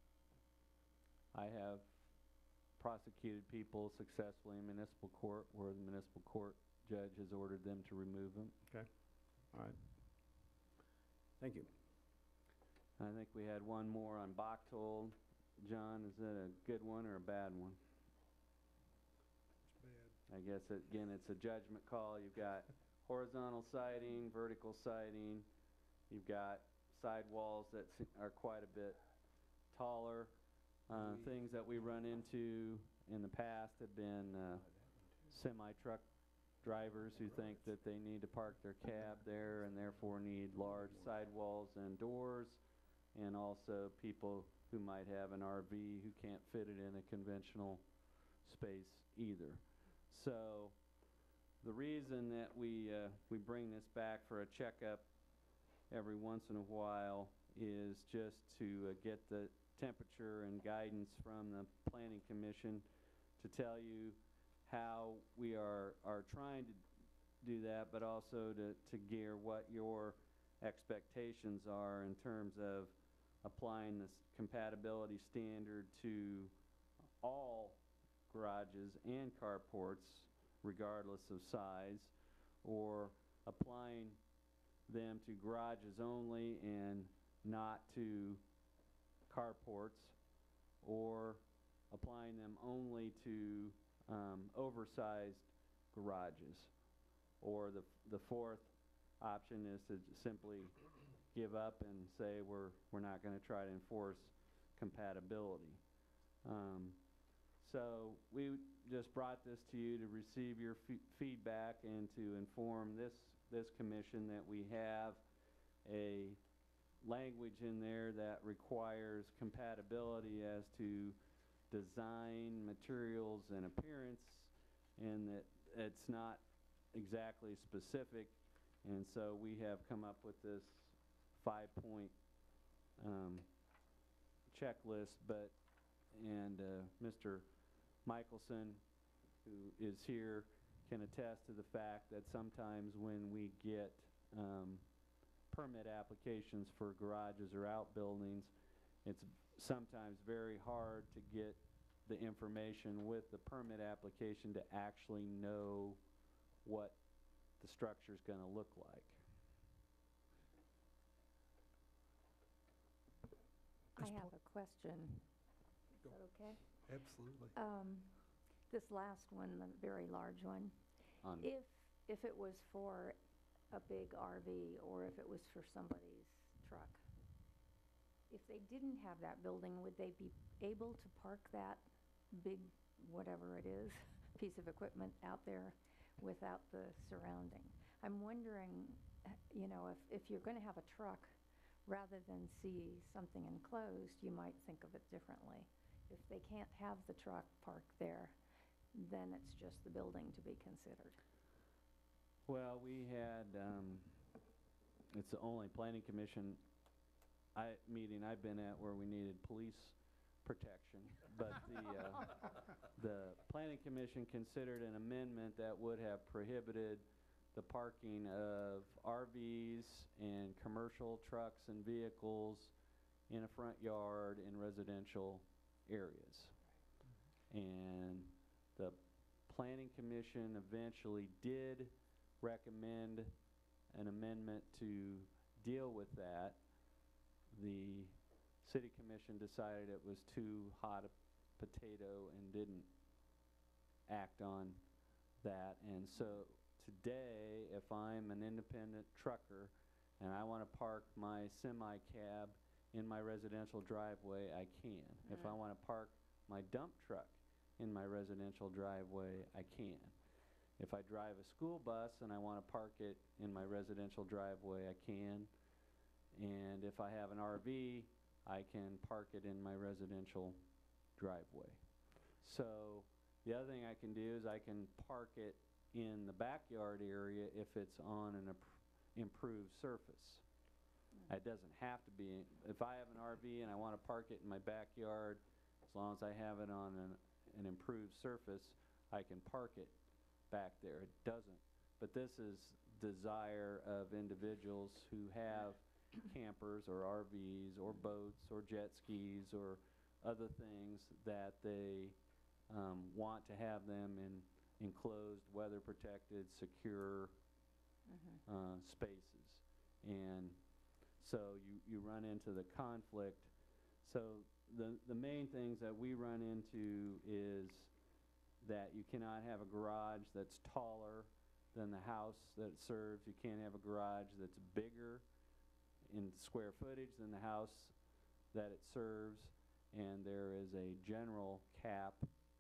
C: I have prosecuted people successfully in municipal court where the municipal court judge has ordered them to remove them.
H: Okay, all right. Thank you.
C: I think we had one more on Bachtold. John, is that a good one or a bad one?
A: It's bad.
C: I guess, it- again, it's a judgment call. You've got horizontal siding, vertical siding. You've got sidewalls that s- are quite a bit taller. Uh, things that we run into in the past have been uh, semi-truck drivers who think that they need to park their cab there and therefore need large sidewalls and doors, and also people who might have an R V who can't fit it in a conventional space either. So the reason that we uh, we bring this back for a checkup every once in a while is just to uh, get the temperature and guidance from the Planning Commission to tell you how we are are trying to do that, but also to, to gear what your expectations are in terms of applying this compatibility standard to all garages and carports, regardless of size, or applying them to garages only and not to carports, or applying them only to um, oversized garages. Or the, the fourth option is to j- simply give up and say we're, we're not going to try to enforce compatibility. Um, so we just brought this to you to receive your f- feedback and to inform this, this commission that we have a language in there that requires compatibility as to design, materials, and appearance, and that it's not exactly specific. And so we have come up with this five-point um, checklist, but, and uh, Mister Michelson, who is here, can attest to the fact that sometimes when we get um, permit applications for garages or outbuildings, it's sometimes very hard to get the information with the permit application to actually know what the structure's going to look like.
N: I have a question. Is that okay?
A: Absolutely.
N: Um, this last one, the very large one,
C: On
N: if, if it was for a big R V or if it was for somebody's truck, if they didn't have that building, would they be able to park that big, whatever it is, piece of equipment out there without the surrounding? I'm wondering, uh, you know, if, if you're going to have a truck, rather than see something enclosed, you might think of it differently. If they can't have the truck parked there, then it's just the building to be considered.
C: Well, we had, um, it's the only planning commission I, meeting I've been at where we needed police protection. But the, uh, the planning commission considered an amendment that would have prohibited the parking of R Vs and commercial trucks and vehicles in a front yard in residential areas. And the planning commission eventually did recommend an amendment to deal with that. The city commission decided it was too hot a potato and didn't act on that. And so today, if I'm an independent trucker and I want to park my semi-cab in my residential driveway, I can. If I want to park my dump truck in my residential driveway, I can. If I drive a school bus and I want to park it in my residential driveway, I can. And if I have an R V, I can park it in my residential driveway. So the other thing I can do is I can park it in the backyard area if it's on an improved surface. It doesn't have to be. If I have an R V and I want to park it in my backyard, as long as I have it on an, an improved surface, I can park it back there. It doesn't. But this is desire of individuals who have campers or R Vs or boats or jet skis or other things that they um, want to have them in enclosed, weather-protected, secure
N: Mhm.
C: uh, spaces. And so you, you run into the conflict. So the, the main things that we run into is that you cannot have a garage that's taller than the house that it serves. You can't have a garage that's bigger in square footage than the house that it serves. And there is a general cap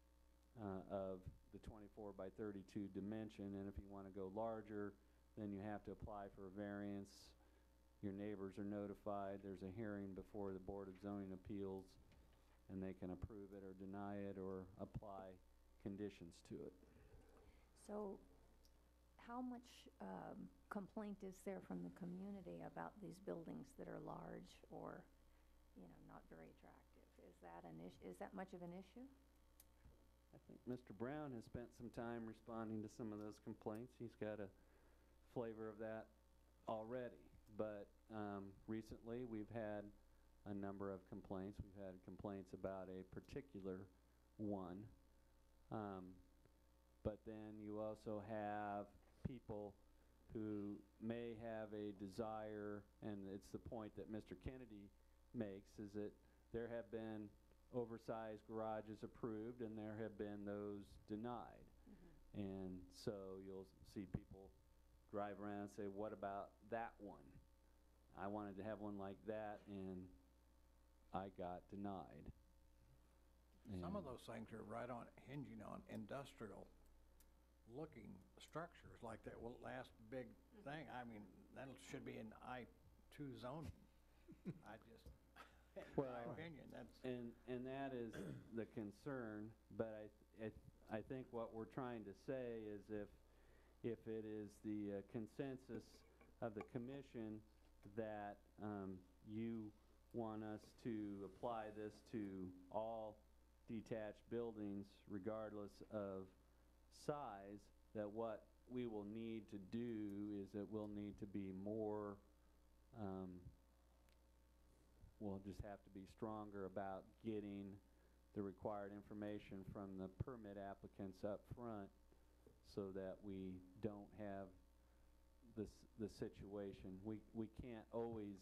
C: uh, of the twenty-four by thirty-two dimension, and if you want to go larger, then you have to apply for a variance. Your neighbors are notified. There's a hearing before the Board of Zoning Appeals, and they can approve it or deny it or apply conditions to it.
N: So how much um, complaint is there from the community about these buildings that are large or, you know, not very attractive? Is that an issue? Is that much of an issue?
C: I think Mister Brown has spent some time responding to some of those complaints. He's got a flavor of that already. But um, recently we've had a number of complaints. We've had complaints about a particular one. Um, but then you also have people who may have a desire, and it's the point that Mister Kennedy makes, is that there have been oversized garages approved and there have been those denied. And so you'll see people drive around and say, what about that one? I wanted to have one like that and I got denied.
J: Some of
C: And-
J: those things are right on, hinging on industrial-looking structures, like that will last big thing. I mean, that should be in I two zoning. I just, in
C: Well,
J: my opinion, that's,
C: And, and that is the concern, but I, th- I, I think what we're trying to say is if, if it is the uh, consensus of the commission that, um, you want us to apply this to all detached buildings regardless of size, that what we will need to do is that we'll need to be more, um, we'll just have to be stronger about getting the required information from the permit applicants up front so that we don't have this, the situation. We, we can't always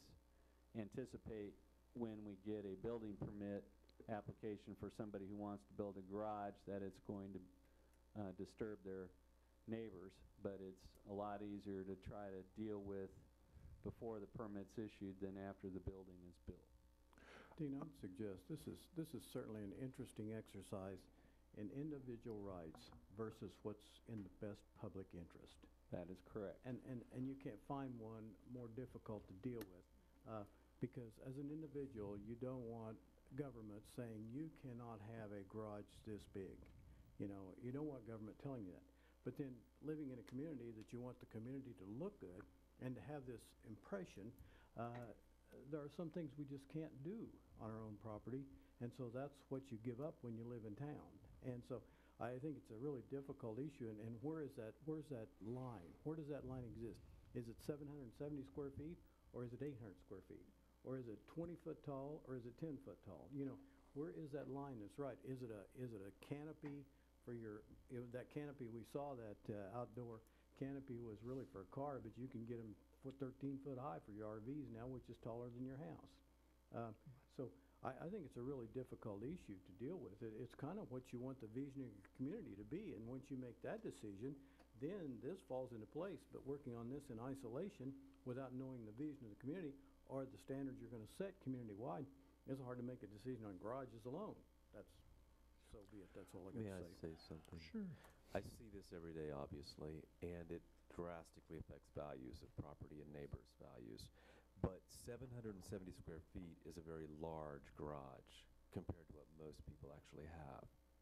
C: anticipate when we get a building permit application for somebody who wants to build a garage that it's going to uh, disturb their neighbors, but it's a lot easier to try to deal with before the permit's issued than after the building is built.
H: Dean, I'd suggest, this is, this is certainly an interesting exercise in individual rights versus what's in the best public interest.
C: That is correct.
H: And, and, and you can't find one more difficult to deal with, uh, because as an individual, you don't want government saying you cannot have a garage this big. You know, you don't want government telling you that. But then living in a community that you want the community to look good and to have this impression, uh, there are some things we just can't do on our own property, and so that's what you give up when you live in town. And so I think it's a really difficult issue, and, and where is that, where's that line? Where does that line exist? Is it seven hundred seventy square feet, or is it eight hundred square feet? Or is it twenty foot tall, or is it ten foot tall? You know, where is that line that's right? Is it a, is it a canopy for your, you know, that canopy, we saw that uh, outdoor canopy was really for a car, but you can get them foot, thirteen foot high for your R Vs now, which is taller than your house. Uh, so I, I think it's a really difficult issue to deal with. It, it's kind of what you want the vision of your community to be, and once you make that decision, then this falls into place. But working on this in isolation without knowing the vision of the community or the standards you're going to set community-wide, it's hard to make a decision on garages alone. That's, so be it, that's all I got
L: May
H: to
L: I
H: say.
L: say something?
A: Sure.
L: I see this every day, obviously, and it drastically affects values of property and neighbors' values. But seven hundred seventy square feet is a very large garage compared to what most people actually have.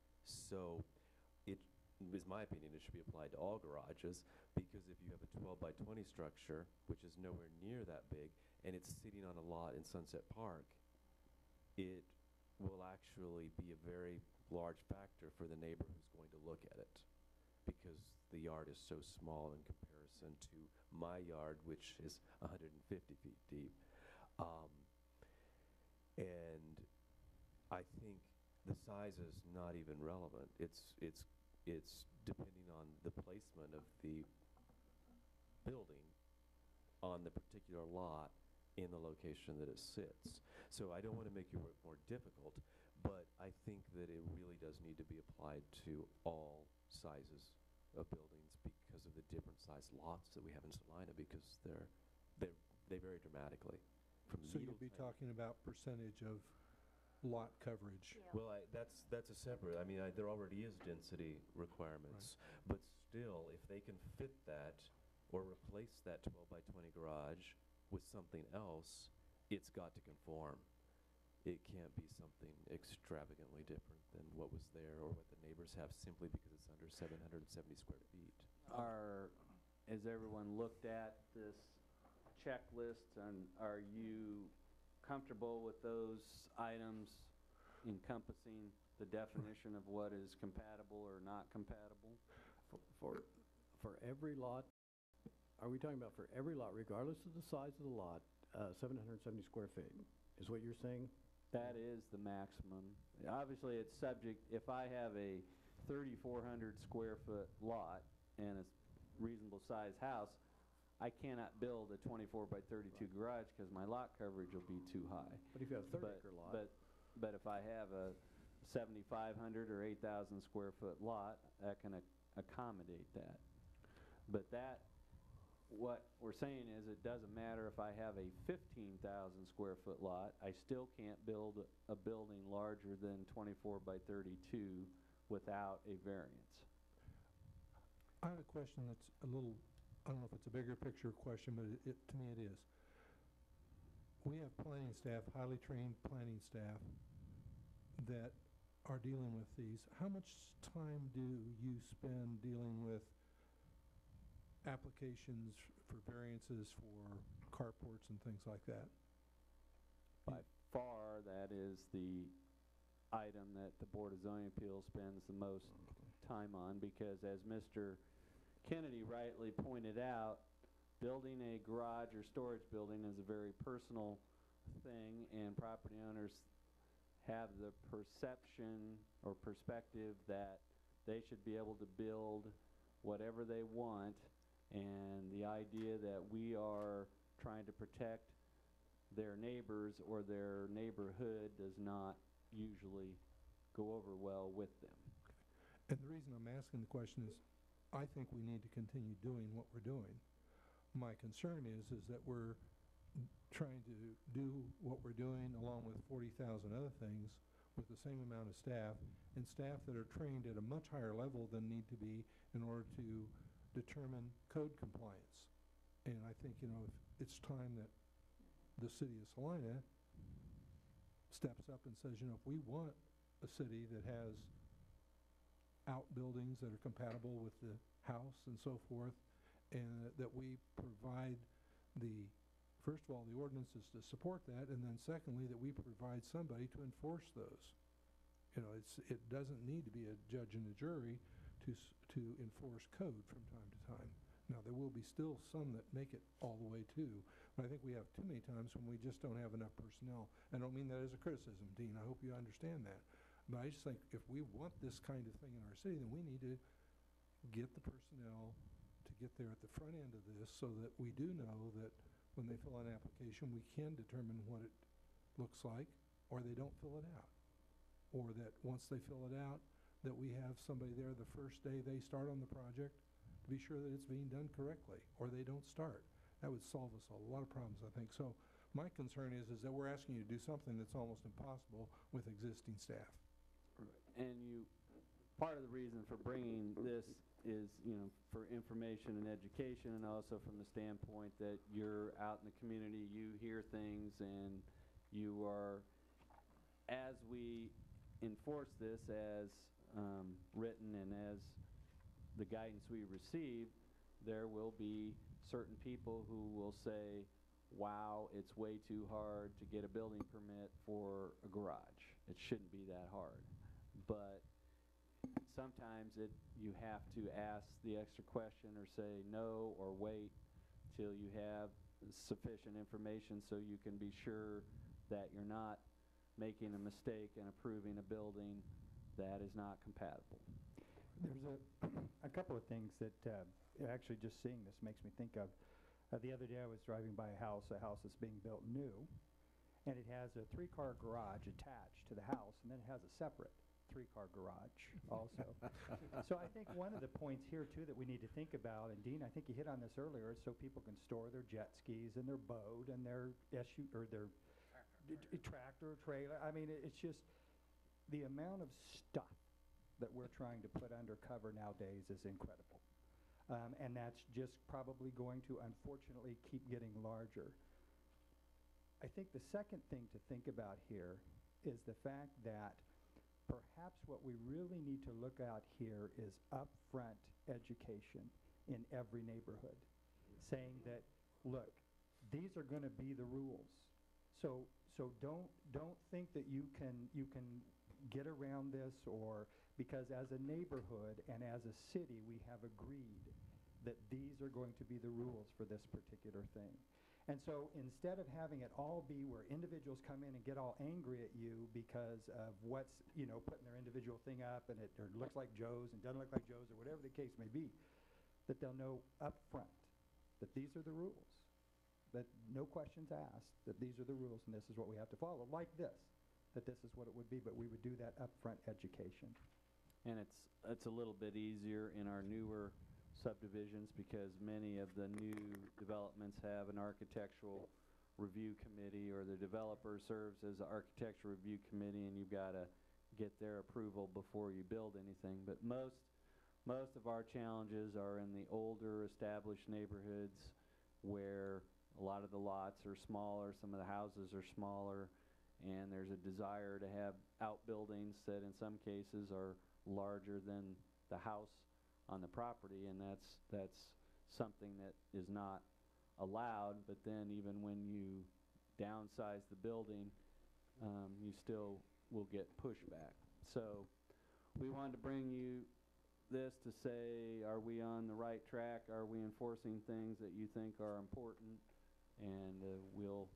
L: So it is my opinion it should be applied to all garages, because if you have a twelve by twenty structure, which is nowhere near that big, and it's sitting on a lot in Sunset Park, it will actually be a very large factor for the neighbor who's going to look at it, because the yard is so small in comparison to my yard, which is one hundred fifty feet deep. Um, and I think the size is not even relevant. It's, it's, it's depending on the placement of the building on the particular lot in the location that it sits. So I don't want to make your work more difficult, but I think that it really does need to be applied to all sizes of buildings because of the different size lots that we have in Salina, because they're, they're, they vary dramatically. From
A: So
L: needle
A: you'll be
L: tiny-
A: talking about percentage of lot coverage.
L: Well, I, that's, that's a separate, I mean, I, there already is density requirements, but still, if they can fit that or replace that twelve by twenty garage with something else, it's got to conform. It can't be something extravagantly different than what was there or what the neighbors have simply because it's under seven hundred seventy square feet.
C: Are, has everyone looked at this checklist, and are you comfortable with those items encompassing the definition of what is compatible or not compatible?
H: For, for, for every lot, are we talking about for every lot, regardless of the size of the lot, uh, seven hundred seventy square feet, is what you're saying?
C: That is the maximum. Obviously, it's subject, if I have a thirty-four hundred square foot lot and a s- reasonable sized house, I cannot build a twenty-four by thirty-two garage because my lot coverage will be too high.
G: But if you have a thirty
C: But-
G: acre lot.
C: But, but if I have a seventy-five hundred or eight thousand square foot lot, that can ac- accommodate that. But that, what we're saying is, it doesn't matter if I have a fifteen thousand square foot lot, I still can't build a building larger than twenty-four by thirty-two without a variance.
A: I have a question that's a little, I don't know if it's a bigger picture question, but it, it, to me it is. We have planning staff, highly trained planning staff that are dealing with these. How much time do you spend dealing with applications for variances for carports and things like that?
C: By far, that is the item that the Board of Zoning Appeals spends the most time on, because as Mister Kennedy rightly pointed out, building a garage or storage building is a very personal thing, and property owners have the perception or perspective that they should be able to build whatever they want, and the idea that we are trying to protect their neighbors or their neighborhood does not usually go over well with them.
A: And the reason I'm asking the question is, I think we need to continue doing what we're doing. My concern is, is that we're trying to do what we're doing along with forty thousand other things with the same amount of staff, and staff that are trained at a much higher level than need to be in order to determine code compliance. And I think, you know, if it's time that the city of Salina steps up and says, you know, if we want a city that has outbuildings that are compatible with the house and so forth, and that we provide the, first of all, the ordinances to support that, and then secondly, that we provide somebody to enforce those. You know, it's, it doesn't need to be a judge and a jury to, s- to enforce code from time to time. Now, there will be still some that make it all the way to, but I think we have too many times when we just don't have enough personnel. I don't mean that as a criticism, Dean, I hope you understand that. But I just think if we want this kind of thing in our city, then we need to get the personnel to get there at the front end of this, so that we do know that when they fill out an application, we can determine what it looks like, or they don't fill it out. Or that once they fill it out, that we have somebody there the first day they start on the project to be sure that it's being done correctly, or they don't start. That would solve us a lot of problems, I think. So my concern is, is that we're asking you to do something that's almost impossible with existing staff.
C: And you, part of the reason for bringing this is, you know, for information and education, and also from the standpoint that you're out in the community, you hear things, and you are, as we enforce this as um, written and as the guidance we receive, there will be certain people who will say, wow, it's way too hard to get a building permit for a garage. It shouldn't be that hard. But sometimes it, you have to ask the extra question or say no, or wait till you have sufficient information so you can be sure that you're not making a mistake and approving a building that is not compatible.
D: There's a, a couple of things that, uh, actually just seeing this makes me think of. Uh, the other day I was driving by a house, a house that's being built new, and it has a three-car garage attached to the house, and then it has a separate three-car garage also. So I think one of the points here, too, that we need to think about, and Dean, I think you hit on this earlier, is so people can store their jet skis and their boat and their S U, or their d- d- tractor, trailer. I mean, it- it's just, the amount of stuff that we're trying to put under cover nowadays is incredible. Um, and that's just probably going to, unfortunately, keep getting larger. I think the second thing to think about here is the fact that perhaps what we really need to look at here is upfront education in every neighborhood, saying that, look, these are going to be the rules. So, so don't don't think that you can you can get around this, or because as a neighborhood and as a city we have agreed that these are going to be the rules for this particular thing. And so instead of having it all be where individuals come in and get all angry at you because of what's, you know, putting their individual thing up and it or looks like Joe's and doesn't look like Joe's, or whatever the case may be, that they'll know up front that these are the rules, that no questions asked, that these are the rules and this is what we have to follow, like this, that this is what it would be, but we would do that upfront education.
C: And it's, it's a little bit easier in our newer subdivisions because many of the new developments have an architectural review committee, or the developer serves as the architectural review committee, and you've got to get their approval before you build anything. But most, most of our challenges are in the older established neighborhoods where a lot of the lots are smaller, some of the houses are smaller, and there's a desire to have outbuildings that in some cases are larger than the house on the property, and that's, that's something that is not allowed. But then even when you downsize the building, um, you still will get pushback. So we wanted to bring you this to say, are we on the right track? Are we enforcing things that you think are important? And uh, we'll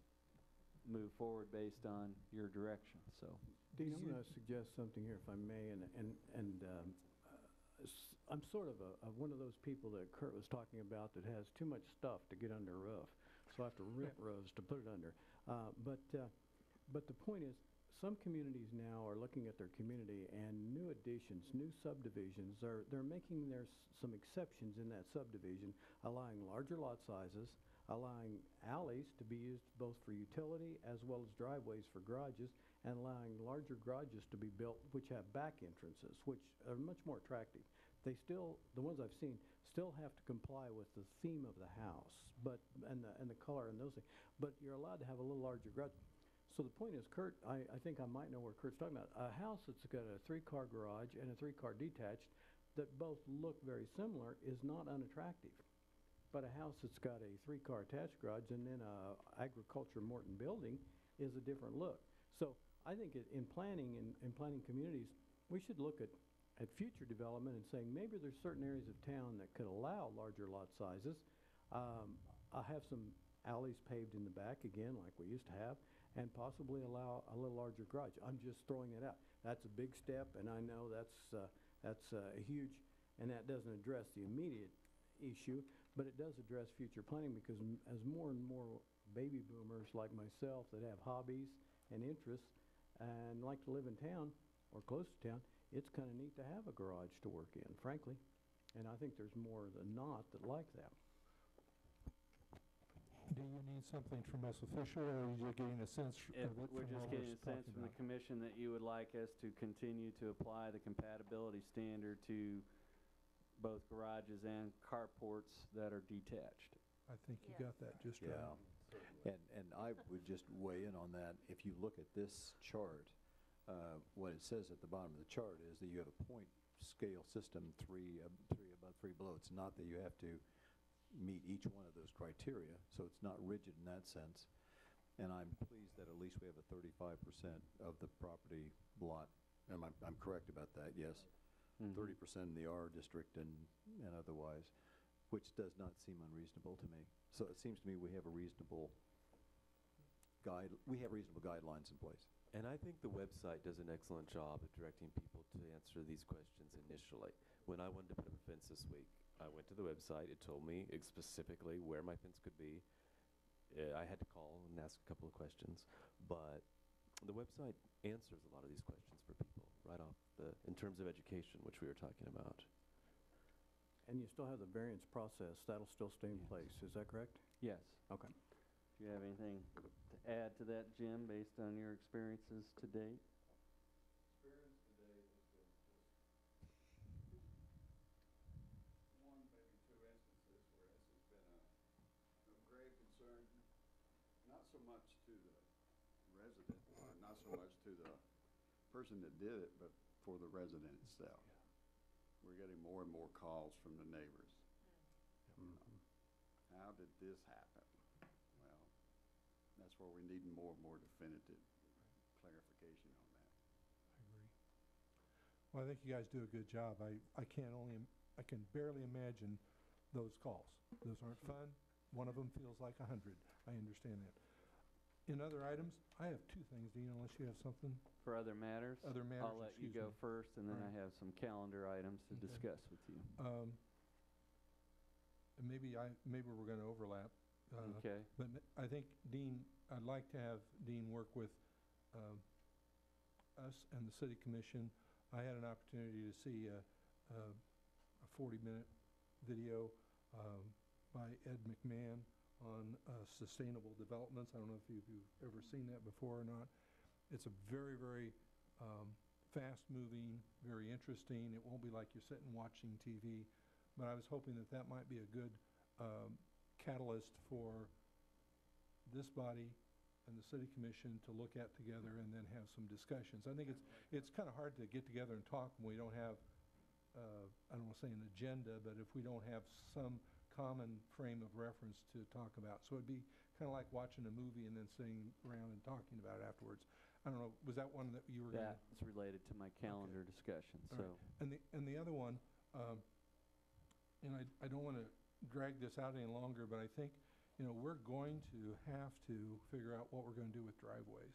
C: move forward based on your direction. So,
H: Dean, I'm going to suggest something here, if I may, and, and, and um, uh, s- I'm sort of a, of one of those people that Kurt was talking about that has too much stuff to get under a roof. So I have to rip roofs to put it under. Uh, but, uh, but the point is, some communities now are looking at their community, and new additions, new subdivisions, are, they're making there s- some exceptions in that subdivision, allowing larger lot sizes, allowing alleys to be used both for utility as well as driveways for garages, and allowing larger garages to be built which have back entrances, which are much more attractive. They still, the ones I've seen, still have to comply with the theme of the house, but, and the, and the color and those things, but you're allowed to have a little larger garage. So the point is, Kurt, I, I think I might know where Kurt's talking about. A house that's got a three-car garage and a three-car detached that both look very similar is not unattractive. But a house that's got a three-car attached garage and then a agriculture Morton building is a different look. So I think it, in planning and in planning communities, we should look at, at future development and saying maybe there's certain areas of town that could allow larger lot sizes. Um, I have some alleys paved in the back again, like we used to have, and possibly allow a little larger garage. I'm just throwing it out. That's a big step, and I know that's uh, that's uh, a huge, and that doesn't address the immediate issue, but it does address future planning, because m- as more and more baby boomers like myself that have hobbies and interests and like to live in town or close to town, it's kind of neat to have a garage to work in, frankly. And I think there's more than not that like that.
A: Do you need something from us official, or are you just getting a sense sh-
C: if
A: of what
C: we're
A: from
C: just
A: what
C: getting
A: we're
C: a sense
A: talking
C: from the
A: about?
C: commission that you would like us to continue to apply the compatibility standard to both garages and carports that are detached.
A: I think you
N: Yeah.
A: got that just
G: Yeah.
A: right.
G: And, and I would just weigh in on that. If you look at this chart, uh, what it says at the bottom of the chart is that you have a point scale system, three, ab- three above, three below. It's not that you have to meet each one of those criteria, so it's not rigid in that sense. And I'm pleased that at least we have a thirty-five percent of the property lot. Am I, I'm correct about that, yes?
C: Mhm.
G: thirty percent in the R district and, and otherwise, which does not seem unreasonable to me. So it seems to me we have a reasonable guide, we have reasonable guidelines in place.
L: And I think the website does an excellent job of directing people to answer these questions initially. When I wanted to put up a fence this week, I went to the website. It told me ex- specifically where my fence could be. Uh, I had to call and ask a couple of questions, but the website answers a lot of these questions for people right off the, in terms of education, which we were talking about.
H: And you still have the variance process. That'll still stay in
C: Yes.
H: place. Is that correct?
C: Yes.
H: Okay.
C: Do you have anything to add to that, Jim, based on your experiences to date?
B: Experience today has been just one, maybe two instances where this has been a, of grave concern, not so much to the resident, or not so much to the person that did it, but for the resident itself. We're getting more and more calls from the neighbors.
H: Mhm.
B: How did this happen? Well, that's where we need more and more definitive clarification on that.
A: I agree. Well, I think you guys do a good job. I, I can't only, im- I can barely imagine those calls. Those aren't fun. One of them feels like a hundred. I understand that. In other items, I have two things, Dean, unless you have something.
C: For other matters?
A: Other matters,
C: I'll let you
A: excuse
C: go
A: me.
C: first, and then I
A: Alright.
C: have some calendar items to
A: Okay.
C: discuss with you.
A: Um, and maybe I, maybe we're gonna overlap. uh,
C: Okay.
A: But m- I think Dean, I'd like to have Dean work with um, us and the city commission. I had an opportunity to see a, a a forty-minute video um, by Ed McMahon on uh, sustainable developments. I don't know if you've, you've ever seen that before or not. It's a very, very um, fast-moving, very interesting. It won't be like you're sitting watching T V, but I was hoping that that might be a good um, catalyst for this body and the city commission to look at together and then have some discussions. I think it's, it's kind of hard to get together and talk when we don't have, uh, I don't want to say an agenda, but if we don't have some common frame of reference to talk about. So it'd be kind of like watching a movie and then sitting around and talking about it afterwards. I don't know, was that one that you were going to?
C: That's related to my calendar discussion,
A: All
C: so.
A: right. And the, and the other one, um, and I, I don't want to drag this out any longer, but I think, you know, we're going to have to figure out what we're going to do with driveways.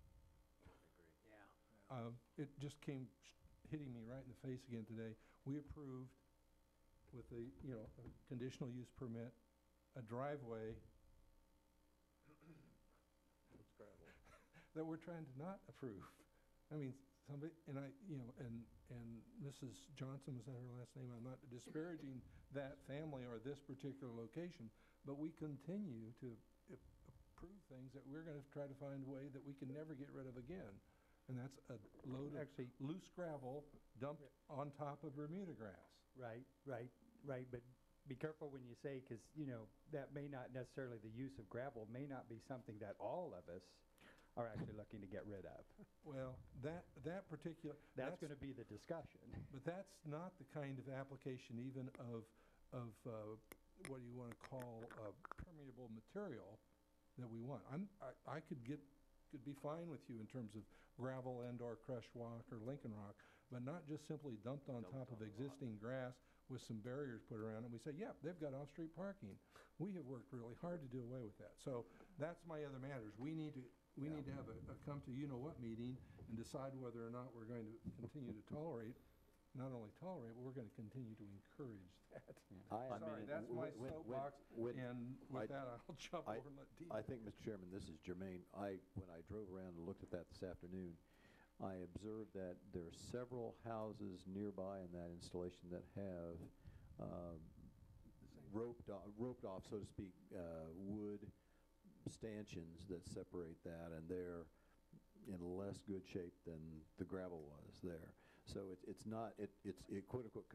J: Yeah.
A: Um, it just came sh- hitting me right in the face again today. We approved with a, you know, a conditional use permit, a driveway that we're trying to not approve. I mean, somebody, and I, you know, and, and Missus Johnson, was that her last name? I'm not disparaging that family or this particular location, but we continue to a- approve things that we're gonna try to find a way that we can never get rid of again. And that's a load of
D: Actually-
A: loose gravel dumped on top of Bermuda grass.
D: Right, right, right, but be careful when you say, because, you know, that may not necessarily, the use of gravel may not be something that all of us are actually looking to get rid of.
A: Well, that, that particular.
D: That's going to be the discussion.
A: But that's not the kind of application even of, of, uh, what do you want to call, uh, permeable material that we want. I'm, I, I could get, could be fine with you in terms of gravel and or crushed rock or Lincoln rock, but not just simply dumped on top of existing grass with some barriers put around it. We say, yeah, they've got off-street parking. We have worked really hard to do away with that. So that's my other matters. We need to, we need to have a, a come to you-know-what meeting and decide whether or not we're going to continue to tolerate, not only tolerate, but we're going to continue to encourage that.
G: I- I
A: Sorry,
G: mean,
A: that's
G: w-
A: my
G: when- when-
A: soapbox,
G: when
A: and with
G: I-
A: that, I'll jump
G: I-
A: over and let Dean.
G: I think, Mister Chairman, this is germane. I, when I drove around and looked at that this afternoon, I observed that there are several houses nearby in that installation that have um, roped off, roped off, so to speak, uh, wood stanchions that separate that, and they're in less good shape than the gravel was there. So it's it's not, it, it's it quote unquote